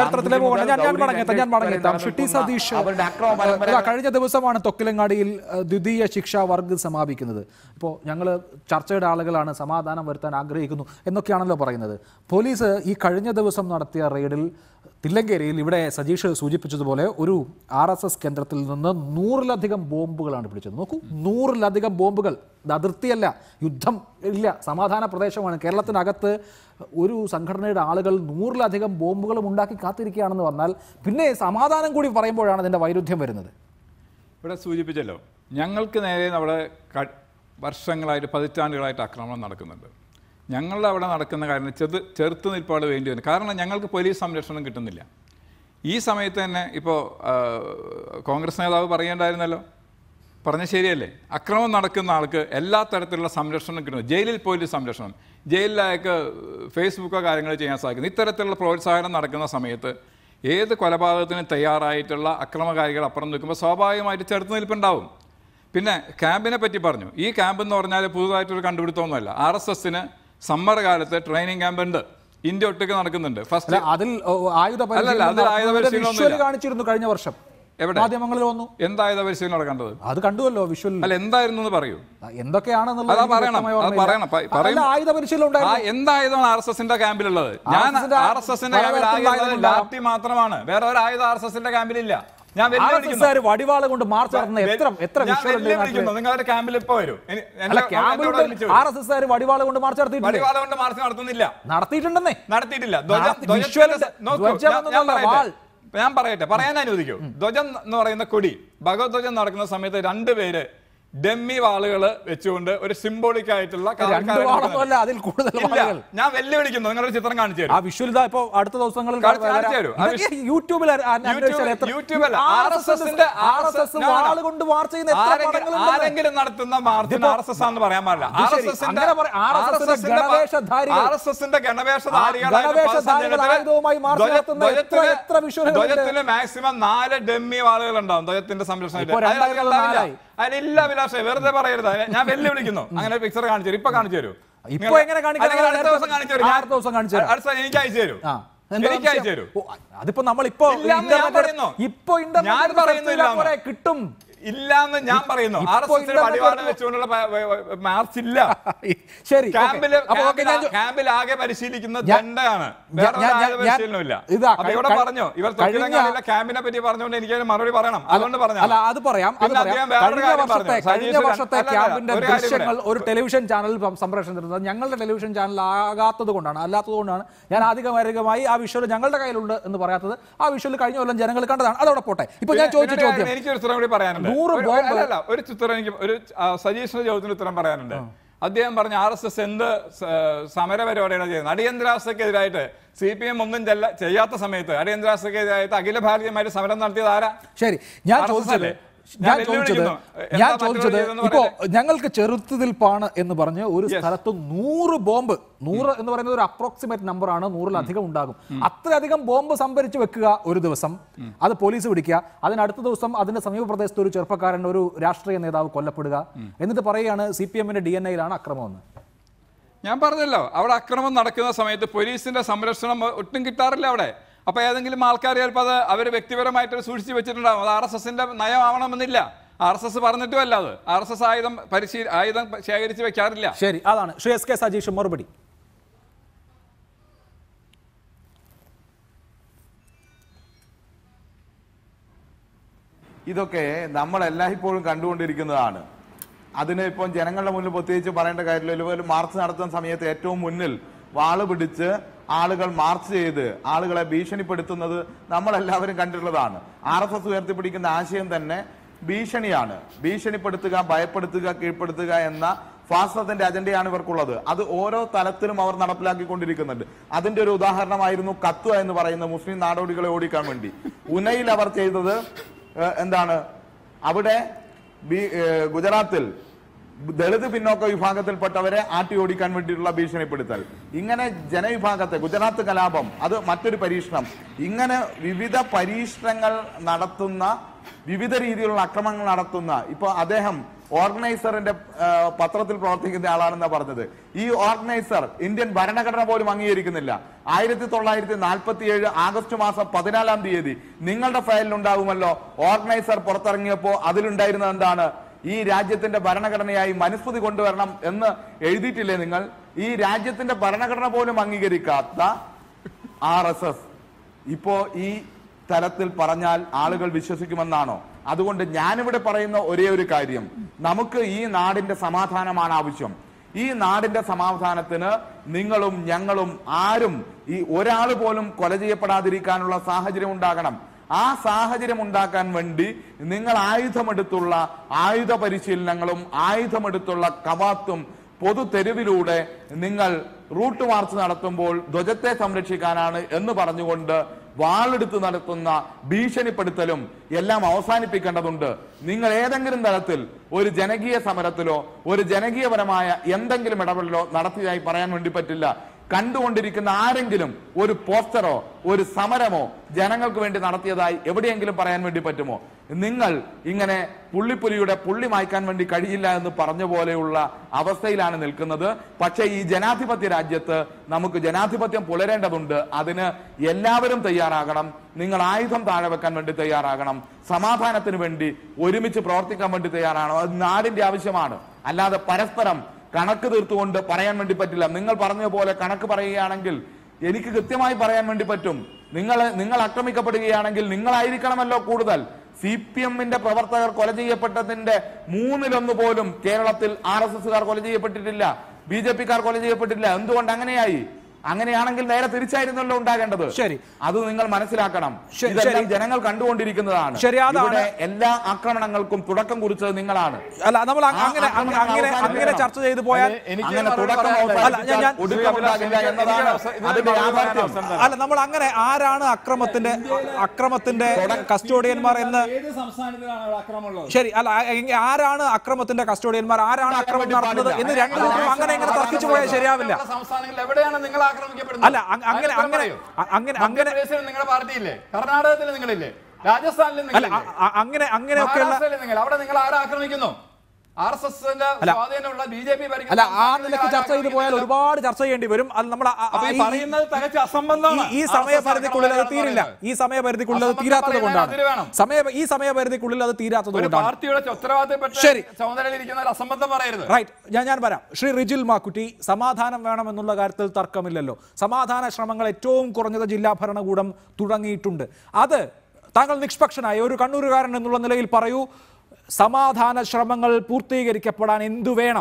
ഞാൻ പറഞ്ഞെത്താം. ഷി സതീഷ്, കഴിഞ്ഞ ദിവസമാണ് തൊക്കിലങ്ങാടിയിൽ ദ്വിതീയ ശിക്ഷാ വർഗ് സമാപിക്കുന്നത്. ഇപ്പോൾ ഞങ്ങൾ ചർച്ചയുടെ ആളുകളാണ്, സമാധാനം വരുത്താൻ ആഗ്രഹിക്കുന്നു എന്നൊക്കെയാണല്ലോ പറയുന്നത്. പോലീസ് ഈ കഴിഞ്ഞ ദിവസം നടത്തിയ റെയ്ഡിൽ തില്ലങ്കേരിയിൽ ഇവിടെ സജീഷ് സൂചിപ്പിച്ചതുപോലെ ഒരു RSS കേന്ദ്രത്തിൽ നിന്ന് 100-ലധികം ബോംബുകളാണ് പിടിച്ചത്. നോക്കൂ, 100-ലധികം ബോംബുകൾ. ഇത് അതിർത്തിയല്ല, യുദ്ധം ഇല്ല, സമാധാന പ്രദേശമാണ്. കേരളത്തിനകത്ത് ഒരു സംഘടനയുടെ ആളുകൾ 100-ലധികം ബോംബുകളും ഉണ്ടാക്കി കാത്തിരിക്കുകയാണെന്ന് പറഞ്ഞാൽ പിന്നെ സമാധാനം കൂടി പറയുമ്പോഴാണ് അതിൻ്റെ വൈരുദ്ധ്യം വരുന്നത്. ഇവിടെ സൂചിപ്പിച്ചല്ലോ, ഞങ്ങൾക്ക് നേരെ അവിടെ വർഷങ്ങളായിട്ട് പതിറ്റാണ്ടുകളായിട്ട് ആക്രമണം നടക്കുന്നുണ്ട്. ഞങ്ങളുടെ അവിടെ നടക്കുന്ന കാര്യം ചെറുത്ത് നിൽപ്പാട് വേണ്ടി വരും. കാരണം ഞങ്ങൾക്ക് പോലീസ് സംരക്ഷണം കിട്ടുന്നില്ല. ഈ സമയത്ത് തന്നെ ഇപ്പോൾ കോൺഗ്രസ് നേതാവ് പറയേണ്ടായിരുന്നല്ലോ, പറഞ്ഞ ശരിയല്ലേ? അക്രമം നടക്കുന്ന ആൾക്ക് എല്ലാ തരത്തിലുള്ള സംരക്ഷണം കിട്ടുന്നു. ജയിലിൽ പോലീസ് സംരക്ഷണം, ജയിലിലേക്ക് ഫേസ്ബുക്കോ കാര്യങ്ങൾ ചെയ്യാൻ സാധിക്കുന്നു. ഇത്തരത്തിലുള്ള പ്രോത്സാഹനം നടക്കുന്ന സമയത്ത് ഏത് കൊലപാതകത്തിനും തയ്യാറായിട്ടുള്ള അക്രമകാരികൾ അപ്പുറം നിൽക്കുമ്പോൾ സ്വാഭാവികമായിട്ട് ചെറുത്ത് നിൽപ്പുണ്ടാവും. പിന്നെ ക്യാമ്പിനെ പറ്റി പറഞ്ഞു. ഈ ക്യാമ്പ് എന്ന് പറഞ്ഞാൽ പുതുതായിട്ടൊരു കണ്ടുപിടുത്തമൊന്നുമല്ല. RSSന് സമ്മർ കാലത്ത് ട്രെയിനിങ് ക്യാമ്പ് ഉണ്ട്, ഇന്ത്യ ഒട്ടുക്ക് നടക്കുന്നുണ്ട്. ഫസ്റ്റ് അതിൽ ആയുധ പരിശീലനം കാണിച്ചിരുന്നു കഴിഞ്ഞ വർഷം. മാധ്യമങ്ങളിൽ വന്നു. എന്തായുധ പരിശീലനം നടക്കേണ്ടത്? അത് കണ്ടുവല്ലോ വിഷ്വൽ. അല്ല, എന്തായിരുന്നു എന്ന് പറയൂ. എന്തൊക്കെയാണെന്നുള്ളത് ആയുധ പരിശീലനം എന്തായുധമാണ് RSSന്റെ ക്യാമ്പിലുള്ളത്? ഞാൻ RSSന്റെ ക്യാമ്പിൽ ലാത്തി മാത്രമാണ്, വേറെ ഒരു ആയുധം RSSന്റെ ക്യാമ്പിലില്ല. ഞാൻ വടിവാള കൊണ്ട് മാർച്ച് നടത്തുന്നു. നിങ്ങളുടെ ക്യാമ്പിൽ ഇപ്പൊ വരും. RSS വടിവാള കൊണ്ട് മാർച്ച് നടത്തുന്നില്ല. നടത്തിയിട്ടുണ്ടെന്നേ? നടത്തിയിട്ടില്ല. ഞാൻ പറയട്ടെ, പറയാൻ അനുവദിക്കൂ. ധ്വജം എന്ന് പറയുന്ന കൊടി, ഭഗവത് ധ്വജം നടക്കുന്ന സമയത്ത് 2 പേര് ഡെമ്മി വാളുകൾ വെച്ചുകൊണ്ട് ഒരു സിംബോളിക് ആയിട്ടുള്ള ഞാൻ വെല്ലുവിളിക്കുന്നു. നിങ്ങളൊരു ചിത്രം കാണിച്ചു തരും. ആ വിഷ്വൽ ഇപ്പോ അടുത്ത ദിവസങ്ങളിൽ യൂട്യൂബിൽ ആരെങ്കിലും നടത്തുന്ന മാർച്ചിന് RSS ആണെന്ന് പറയാൻ പാടില്ല. RSSന്റെ ധ്വജത്തിന് മാക്സിമം 4 ഡെമ്മി വാളുകൾ ഉണ്ടാവും ധ്വജത്തിന്റെ സംരക്ഷണത്തിൽ. അതിലില്ല വിലാസേ, വെറുതെ പറയരുത്. ഞാൻ വെല്ലുവിളിക്കുന്നു. അങ്ങനെ പിക്ചർ കാണിച്ചു തരും. ഇപ്പൊ കാണിച്ചു തരൂ. ഇപ്പൊ എങ്ങനെ അടുത്ത ദിവസം കാണിച്ചു തരും. എനിക്ക് അയച്ചു തരൂ. എനിക്ക് അയച്ചു തരൂ. അതിപ്പോ നമ്മളിപ്പോ ഞാൻ പറയുന്നില്ല കിട്ടും ഇല്ലാന്ന് ഞാൻ പറയുന്നു. അടിവാരം വെച്ചുകൊണ്ടുള്ള മാർച്ച് ഇല്ല. ശരി, ക്യാമ്പിൽ ആകെ പരിശീലിക്കുന്ന ദണ്ഡയാണ്, പരിശീലനമില്ല. ഇവിടെ പറഞ്ഞു, ഇവർ തൊഴിലില്ല ക്യാമ്പിനെ പറ്റി പറഞ്ഞുകൊണ്ട് എനിക്ക് മറുപടി പറയണം. അതുകൊണ്ട് പറഞ്ഞു. അല്ല, അത് പറയാം. കഴിഞ്ഞ വർഷത്തെ ക്യാമ്പിന്റെ ദൃശ്യങ്ങൾ ഒരു ടെലിവിഷൻ ചാനൽ സംപ്രേഷണം ചെയ്തത് ഞങ്ങളുടെ ടെലിവിഷൻ ചാനൽ അല്ലാത്തത് കൊണ്ടാണ് ഞാൻ ആധികാരികമായി ആ വിഷ്വൽ ഞങ്ങളുടെ കയ്യിലുണ്ട് എന്ന് പറയാത്തത്. ആ വിഷ്വൽ കഴിഞ്ഞ കൊല്ലം ജനങ്ങൾ കണ്ടതാണ്. അതോടെ പോട്ടെ. ഇപ്പൊ ഞാൻ ചോദിച്ച ചോദ്യം, എനിക്കൊരു ഉത്തരം കൂടി പറയാനുണ്ട്. ഒരു ചിത്രം, എനിക്ക് ഒരു സജീഷിന്റെ ചോദ്യത്തിന് ഉത്തരം പറയാനുണ്ട്. അദ്ദേഹം പറഞ്ഞു RSS എന്ത് സമരപരിപാടിയാണ് ചെയ്യുന്നത്. അടിയന്തരാവസ്ഥക്കെതിരായിട്ട് CPM ഒന്നും ചെയ്യാത്ത സമയത്ത് അടിയന്തരാവസ്ഥക്കെതിരായിട്ട് അഖില ഭാരതീയമായിട്ട് സമരം നടത്തിയത് ആരാ? ശരി, ഞാൻ ചോദിച്ചത് ഇപ്പോ ഞങ്ങൾക്ക് ചെറുത്തുനിൽപ്പാണ് എന്ന് പറഞ്ഞ് ഒരു സ്ഥലത്ത് 100 ബോംബ്, 100 എന്ന് പറയുന്നത് ഒരു അപ്രോക്സിമേറ്റ് നമ്പർ ആണ്, 100-ലധികം ഉണ്ടാകും. അത്രയധികം ബോംബ് സംഭരിച്ചു വെക്കുക ഒരു ദിവസം, അത് പോലീസ് പിടിക്കുക, അതിനടുത്ത ദിവസം അതിന്റെ സമീപ പ്രദേശത്ത് ഒരു ചെറുപ്പക്കാരൻ, ഒരു രാഷ്ട്രീയ നേതാവ് കൊല്ലപ്പെടുക, എന്നിട്ട് പറയുകയാണ് CPM-ന്റെ DNA-യിലാണ് അക്രമമെന്ന്. ഞാൻ പറഞ്ഞല്ലോ, അവിടെ അക്രമം നടക്കുന്ന സമയത്ത് പോലീസിന്റെ സംരക്ഷണം ഒട്ടും കിട്ടാറില്ല അവിടെ. അപ്പോൾ ഏതെങ്കിലും ആൾക്കാർ ചിലപ്പോൾ അത് അവർ വ്യക്തിപരമായിട്ട് സൂക്ഷിച്ച് വെച്ചിട്ടുണ്ടാകും. അത് RSSന്റെ നയമാവണമെന്നില്ല. RSS പറഞ്ഞിട്ടുമല്ല. അത് RSS ആയുധം ശേഖരിച്ച് വെക്കാറില്ല. ശരി, അതാണ് ശ്രീ SK സജീഷ് മറുപടി. ഇതൊക്കെ നമ്മൾ എല്ലായ്പ്പോഴും കണ്ടുകൊണ്ടിരിക്കുന്നതാണ്. അതിന് ഇപ്പം ജനങ്ങളുടെ മുന്നിൽ പ്രത്യേകിച്ച് പറയേണ്ട കാര്യമില്ല. ഇതുപോലെ മാർച്ച് നടത്തുന്ന സമയത്ത് ഏറ്റവും മുന്നിൽ വാള് പിടിച്ച് ആളുകൾ മാർച്ച് ചെയ്ത് ആളുകളെ ഭീഷണിപ്പെടുത്തുന്നത് നമ്മളെല്ലാവരും കണ്ടിട്ടുള്ളതാണ്. RSS ഉയർത്തിപ്പിടിക്കുന്ന ആശയം തന്നെ ഭീഷണിയാണ്. ഭീഷണിപ്പെടുത്തുക, ഭയപ്പെടുത്തുക, കീഴ്പ്പെടുത്തുക എന്ന ഫാസിസത്തിന്റെ അജണ്ടയാണ് ഇവർക്കുള്ളത്. അത് ഓരോ തലത്തിലും അവർ നടപ്പിലാക്കിക്കൊണ്ടിരിക്കുന്നുണ്ട്. അതിന്റെ ഒരു ഉദാഹരണമായിരുന്നു കത്വ എന്ന് പറയുന്ന മുസ്ലിം നാടോടികളെ ഓടിക്കാൻ വേണ്ടി ഉനയിൽ അവർ ചെയ്തത് എന്താണ്? അവിടെ ഗുജറാത്തിൽ ദളിത് പിന്നോക്ക വിഭാഗത്തിൽപ്പെട്ടവരെ ആട്ടി ഓടിക്കാൻ വേണ്ടിയിട്ടുള്ള ഭീഷണിപ്പെടുത്തൽ, ഇങ്ങനെ ജനവിഭാഗത്തെ ഗുജറാത്ത് കലാപം, അത് മറ്റൊരു പരീക്ഷണം, ഇങ്ങനെ വിവിധ പരീക്ഷണങ്ങൾ നടത്തുന്ന, വിവിധ രീതിയിലുള്ള അക്രമങ്ങൾ നടത്തുന്ന, ഇപ്പൊ അദ്ദേഹം ഓർഗനൈസറിന്റെ പത്രത്തിൽ പ്രവർത്തിക്കുന്ന ആളാണെന്നാണ് പറഞ്ഞത്. ഈ ഓർഗനൈസർ ഇന്ത്യൻ ഭരണഘടന പോലും അംഗീകരിക്കുന്നില്ല. 1947 ആഗസ്റ്റ് മാസം 14-ാം തീയതി നിങ്ങളുടെ ഫയലിലുണ്ടാകുമല്ലോ, ഓർഗനൈസർ പുറത്തിറങ്ങിയപ്പോ അതിലുണ്ടായിരുന്നത് എന്താണ്? ഈ രാജ്യത്തിന്റെ ഭരണഘടനയായി മനുസ്മൃതി കൊണ്ടുവരണം എന്ന് എഴുതിയിട്ടില്ലേ നിങ്ങൾ? ഈ രാജ്യത്തിന്റെ ഭരണഘടന പോലും അംഗീകരിക്കാത്ത RSS ഇപ്പോ ഈ തലത്തിൽ പറഞ്ഞാൽ ആളുകൾ വിശ്വസിക്കുമെന്നാണോ? അതുകൊണ്ട് ഞാനിവിടെ പറയുന്ന ഒരേ ഒരു കാര്യം, നമുക്ക് ഈ നാടിന്റെ സമാധാനമാണ് ആവശ്യം. ഈ നാടിന്റെ സമാധാനത്തിന് നിങ്ങളും ഞങ്ങളും ആരും, ഈ ഒരാൾ പോലും കൊല ചെയ്യപ്പെടാതിരിക്കാനുള്ള സാഹചര്യം ഉണ്ടാകണം. ആ സാഹചര്യം ഉണ്ടാക്കാൻ വേണ്ടി നിങ്ങൾ ആയുധമെടുത്തുള്ള ആയുധ പരിശീലനങ്ങളും ആയുധമെടുത്തുള്ള കവാത്തും പൊതു തെരുവിലൂടെ നിങ്ങൾ റൂട്ട് മാർച്ച് നടത്തുമ്പോൾ ധ്വജത്തെ സംരക്ഷിക്കാനാണ് എന്ന് പറഞ്ഞുകൊണ്ട് വാളെടുത്ത് നടത്തുന്ന ഭീഷണിപ്പെടുത്തലും എല്ലാം അവസാനിപ്പിക്കേണ്ടതുണ്ട്. നിങ്ങൾ ഏതെങ്കിലും തരത്തിൽ ഒരു ജനകീയ സമരത്തിലോ ഒരു ജനകീയപരമായ എന്തെങ്കിലും ഇടപെടലോ നടത്തിയതായി പറയാൻ വേണ്ടി പറ്റില്ല. കണ്ടുകൊണ്ടിരിക്കുന്ന ആരെങ്കിലും ഒരു പോസ്റ്ററോ ഒരു സമരമോ ജനങ്ങൾക്ക് വേണ്ടി നടത്തിയതായി എവിടെയെങ്കിലും പറയാൻ വേണ്ടി പറ്റുമോ? നിങ്ങൾ ഇങ്ങനെ പുള്ളിപ്പുലിയുടെ പുള്ളി മായ്ക്കാൻ വേണ്ടി കഴിയില്ല എന്ന് പറഞ്ഞ പോലെയുള്ള അവസ്ഥയിലാണ് നിൽക്കുന്നത്. പക്ഷേ ഈ ജനാധിപത്യ രാജ്യത്ത് നമുക്ക് ജനാധിപത്യം പുലരേണ്ടതുണ്ട്. അതിന് എല്ലാവരും തയ്യാറാകണം. നിങ്ങൾ ആയുധം താഴെ വെക്കാൻ വേണ്ടി തയ്യാറാകണം. സമാധാനത്തിന് വേണ്ടി ഒരുമിച്ച് പ്രവർത്തിക്കാൻ വേണ്ടി തയ്യാറാകണം. അത് നാടിന്റെ ആവശ്യമാണ്. അല്ലാതെ പരസ്പരം കണക്ക് തീർത്തുകൊണ്ട് പറയാൻ വേണ്ടി പറ്റില്ല. നിങ്ങൾ പറഞ്ഞ പോലെ കണക്ക് പറയുകയാണെങ്കിൽ എനിക്ക് കൃത്യമായി പറയാൻ വേണ്ടി പറ്റും. നിങ്ങൾ ആക്രമിക്കപ്പെടുകയാണെങ്കിൽ നിങ്ങളായിരിക്കണമല്ലോ കൂടുതൽ. CPM-ന്റെ പ്രവർത്തകർ കൊല ചെയ്യപ്പെട്ടതിന്റെ 1/3 പോലും കേരളത്തിൽ RSSകാർ കൊല ചെയ്യപ്പെട്ടിട്ടില്ല, BJP-കാർ കൊല ചെയ്യപ്പെട്ടിട്ടില്ല. എന്തുകൊണ്ട് അങ്ങനെയായി? അങ്ങനെയാണെങ്കിൽ നേരെ തിരിച്ചായിരുന്നല്ലോ ഉണ്ടാകേണ്ടത്. ശരി, അത് നിങ്ങൾ മനസ്സിലാക്കണം. ഇതെല്ലാം ജനങ്ങൾ കണ്ടുകൊണ്ടിരിക്കുന്നതാണ്. ഇവിടെ എല്ലാ ആക്രമണങ്ങൾക്കും തുടക്കം കുറിച്ചത് നിങ്ങളാണ്. അല്ല, നമ്മൾ അങ്ങനെ ചർച്ച ചെയ്തു പോയാൽ അല്ല, നമ്മൾ അങ്ങനെ ആരാണ് അക്രമത്തിന്റെ കസ്റ്റോഡിയന്മാർ എന്ന് ശരി അല്ല, ആരാണ് അക്രമത്തിന്റെ കസ്റ്റോഡിയന്മാർ, ആരാണ് ആക്രമണം നടത്തുന്നത് എന്ന് രണ്ടും അങ്ങനെ തർക്കിച്ചു പോയാൽ ശരിയാവില്ല. എവിടെയാണ് നിങ്ങൾ അല്ല, അങ്ങനെ നിങ്ങളുടെ പാർട്ടിയില്ലേ, കർണാടകത്തിൽ നിങ്ങളില്ലേ, രാജസ്ഥാനിൽ അങ്ങനെയൊക്കെയുള്ള അവിടെ നിങ്ങൾ ആരെ ആക്രമിക്കുന്നു? RSSന്റെ സ്വാധീനമുള്ള BJP അല്ല, ആ നിലയ്ക്ക് ചർച്ച ചെയ്തു പോയാൽ ഒരുപാട് ചർച്ച ചെയ്യേണ്ടി വരും. അത് നമ്മൾ പറയുന്നത് തികച്ച അസംബന്ധമാണ്. ഈ സമയപരിധിക്കുള്ളിൽ അത് തീരില്ല. ഈ സമയപരിധിക്കുള്ളിൽ അത് തീരാത്തത് കൊണ്ടാണ് അത് തീരാത്തത് കൊണ്ടാണ്. പാർട്ടിയുടെ ഉത്തരവാദിത്തപ്പെട്ട ചുമതലയിലിരിക്കുന്ന അസംബന്ധം പറയരുത്. റൈറ്റ്, ഞാൻ വരാം. ശ്രീ റിജിൽ മാക്കുറ്റി, സമാധാനം വേണമെന്നുള്ള കാര്യത്തിൽ തർക്കമില്ലല്ലോ. സമാധാന ശ്രമങ്ങൾ ഏറ്റവും കുറഞ്ഞത് ജില്ലാ ഭരണകൂടം തുടങ്ങിയിട്ടുണ്ട്. അത് താങ്കൾ നിഷ്പക്ഷനായ ഒരു കണ്ണൂരുകാരൻ എന്നുള്ള നിലയിൽ പറയൂ, സമാധാന ശ്രമങ്ങൾ പൂർത്തീകരിക്കപ്പെടാൻ എന്തു വേണം?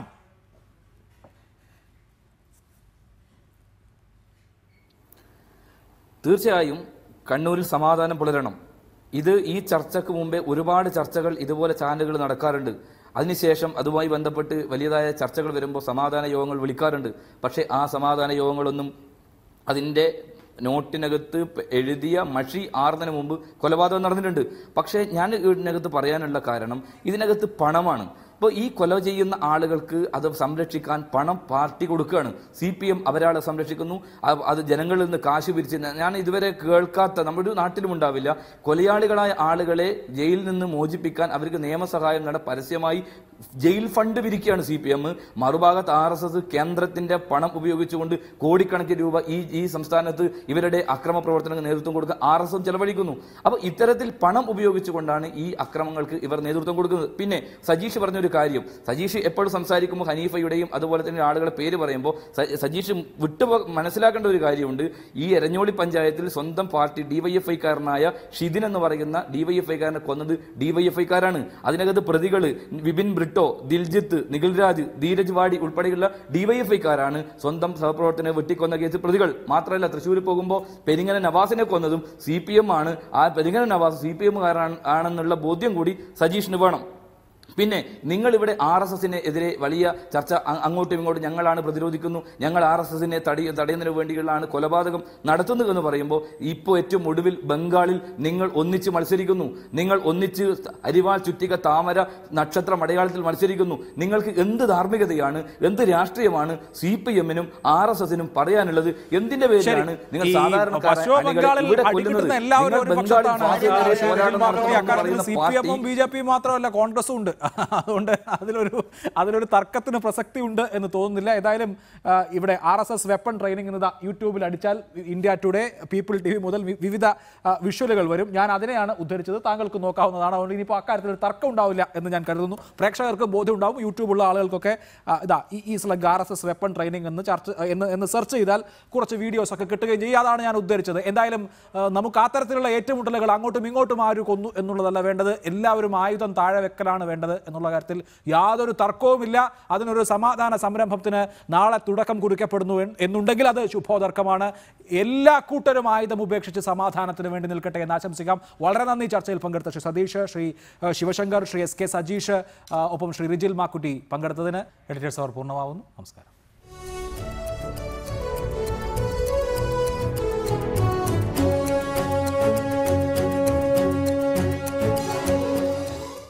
തീർച്ചയായും കണ്ണൂരിൽ സമാധാനം പുലരണം. ഈ ചർച്ചയ്ക്ക് മുമ്പേ ഒരുപാട് ചർച്ചകൾ ഇതുപോലെ ചാനലുകൾ നടക്കാറുണ്ട്. അതിനുശേഷം അതുമായി ബന്ധപ്പെട്ട് വലിയതായ ചർച്ചകൾ വരുമ്പോൾ സമാധാന യോഗങ്ങൾ വിളിക്കാറുണ്ട്. പക്ഷേ ആ സമാധാന യോഗങ്ങളൊന്നും അതിൻ്റെ നോട്ടിനകത്ത് എഴുതിയ മഷി ആറുന്നതിന് മുമ്പ് കൊലപാതകം നടന്നിട്ടുണ്ട്. പക്ഷേ ഞാൻ ഇതിനകത്ത് പറയാനുള്ള കാരണം ഇതിനകത്ത് പണമാണ്. ഇപ്പോൾ ഈ കൊല ചെയ്യുന്ന ആളുകൾക്ക് അത് സംരക്ഷിക്കാൻ പണം പാർട്ടി കൊടുക്കുകയാണ്. CPM അവരാളെ സംരക്ഷിക്കുന്നു. അത് ജനങ്ങളിൽ നിന്ന് കാശ് പിരിച്ച്, ഞാൻ ഇതുവരെ കേൾക്കാത്ത, നമ്മുടെ നാട്ടിലും ഉണ്ടാവില്ല, കൊലയാളികളായ ആളുകളെ ജയിലിൽ നിന്ന് മോചിപ്പിക്കാൻ അവർക്ക് നിയമസഹായം പരസ്യമായി ജയിൽ ഫണ്ട് പിരിക്കുകയാണ് CPM. മറുഭാഗത്ത് RSS കേന്ദ്രത്തിന്റെ പണം ഉപയോഗിച്ചുകൊണ്ട് കോടിക്കണക്കിന് രൂപ ഈ സംസ്ഥാനത്ത് ഇവരുടെ അക്രമ പ്രവർത്തനങ്ങൾക്ക് നേതൃത്വം കൊടുക്കാൻ RSS ചെലവഴിക്കുന്നു. അപ്പോൾ ഇത്തരത്തിൽ പണം ഉപയോഗിച്ചുകൊണ്ടാണ് ഈ അക്രമങ്ങൾക്ക് ഇവർ നേതൃത്വം കൊടുക്കുന്നത്. പിന്നെ സജീഷ് പറഞ്ഞൊരു കാര്യം, സജീഷ് എപ്പോഴും സംസാരിക്കുമ്പോൾ ഹനീഫയുടെയും അതുപോലെ തന്നെ ആളുകളുടെ പേര് പറയുമ്പോൾ സജീഷ് മനസ്സിലാക്കേണ്ട ഒരു കാര്യമുണ്ട്. ഈ എരഞ്ഞോളി പഞ്ചായത്തിൽ സ്വന്തം പാർട്ടി DYFI-കാരനായ ഷിദിൻ എന്ന് പറയുന്ന DYFI-കാരനെ കൊന്നത് DYFI-കാരാണ്. അതിനകത്ത് പ്രതികൾ വിപിൻ ബ്രിട്ടോ, ദിൽജിത്ത്, നിഖിൽരാജ്, ധീരജ് വാടി ഉൾപ്പെടെയുള്ള DYFI-കാരാണ് സ്വന്തം സഹപ്രവർത്തകനെ വെട്ടിക്കൊന്ന കേസ് പ്രതികൾ. മാത്രമല്ല, തൃശ്ശൂർ പോകുമ്പോൾ പെരിങ്ങന നവാസിനെ കൊന്നതും CPM ആണ്. ആ പെരിങ്ങന നവാസ് CPM-കാരാണെന്നുള്ള ബോധ്യം കൂടി സജീഷിന് വേണം. പിന്നെ നിങ്ങളിവിടെ RSSനെ എതിരെ വലിയ ചർച്ച, അങ്ങോട്ടും ഇങ്ങോട്ടും ഞങ്ങളാണ് പ്രതിരോധിക്കുന്നു, ഞങ്ങൾ RSSനെ തടയുന്നതിന് വേണ്ടിയുള്ളതാണ് കൊലപാതകം നടത്തുന്നത് എന്ന് പറയുമ്പോൾ, ഇപ്പോൾ ഏറ്റവും ഒടുവിൽ ബംഗാളിൽ നിങ്ങൾ ഒന്നിച്ച് മത്സരിക്കുന്നു. നിങ്ങൾ ഒന്നിച്ച് അരിവാൾ ചുറ്റിക താമര നക്ഷത്രം അടയാളത്തിൽ മത്സരിക്കുന്നു. നിങ്ങൾക്ക് എന്ത് ധാർമ്മികതയാണ്, എന്ത് രാഷ്ട്രീയമാണ് CPM-നും RSSനും പറയാനുള്ളത്? എന്തിന്റെ പേരിലാണ് നിങ്ങൾ BJP മാത്രമല്ല, കോൺഗ്രസും ഉണ്ട്. അതുകൊണ്ട് അതിലൊരു തർക്കത്തിന് പ്രസക്തി ഉണ്ട് എന്ന് തോന്നുന്നില്ല. ഏതായാലും ഇവിടെ RSS വെപ്പൺ ട്രെയിനിങ് എന്നത് യൂട്യൂബിൽ അടിച്ചാൽ ഇന്ത്യ ടുഡേ, പീപ്പിൾ TV മുതൽ വിവിധ വിഷ്വലുകൾ വരും. ഞാൻ അതിനെയാണ് ഉദ്ധരിച്ചത്. താങ്കൾക്ക് നോക്കാവുന്നതാണ്. അതുകൊണ്ട് ഇനിയിപ്പോൾ അക്കാര്യത്തിൽ ഒരു തർക്കം ഉണ്ടാവില്ല എന്ന് ഞാൻ കരുതുന്നു. പ്രേക്ഷകർക്ക് ബോധ്യം ഉണ്ടാവും. യൂട്യൂബുള്ള ആളുകൾക്കൊക്കെ RSS വെപ്പൺ ട്രെയിനിങ് എന്ന് സെർച്ച് ചെയ്താൽ കുറച്ച് വീഡിയോസ് ഒക്കെ കിട്ടുകയും ചെയ്യും. അതാണ് ഞാൻ ഉദ്ധരിച്ചത്. എന്തായാലും നമുക്ക് അത്തരത്തിലുള്ള ഏറ്റുമുട്ടലുകൾ അങ്ങോട്ടും ഇങ്ങോട്ടും ആര് കൊന്നു എന്നുള്ളതല്ല വേണ്ടത്. എല്ലാവരും ആയുധം താഴെ വെക്കലാണ് വേണ്ടത് എന്നുള്ള കാര്യത്തിൽ യാതൊരു തർക്കവുമില്ല. അതിനൊരു സമാധാന സംരംഭത്തിന് നാളെ തുടക്കം കുറിക്കപ്പെടുന്നു എന്നുണ്ടെങ്കിൽ അത് ശുഭോദർക്കമാണ്. എല്ലാ കൂട്ടരും ആയുധം ഉപേക്ഷിച്ച് സമാധാനത്തിന് വേണ്ടി നിൽക്കട്ടെ എന്ന് ആശംസിക്കാം. വളരെ നന്ദി ചർച്ചയിൽ പങ്കെടുത്ത ശ്രീ സതീഷ്, ശ്രീ ശിവശങ്കർ, ശ്രീ SK സജീഷ്, ഒപ്പം ശ്രീ റിജിൽ മാക്കുറ്റി പങ്കെടുത്തതിന്. എഡിറ്റേഴ്സ് അവർ പൂർണ്ണമാവുന്നു. നമസ്കാരം.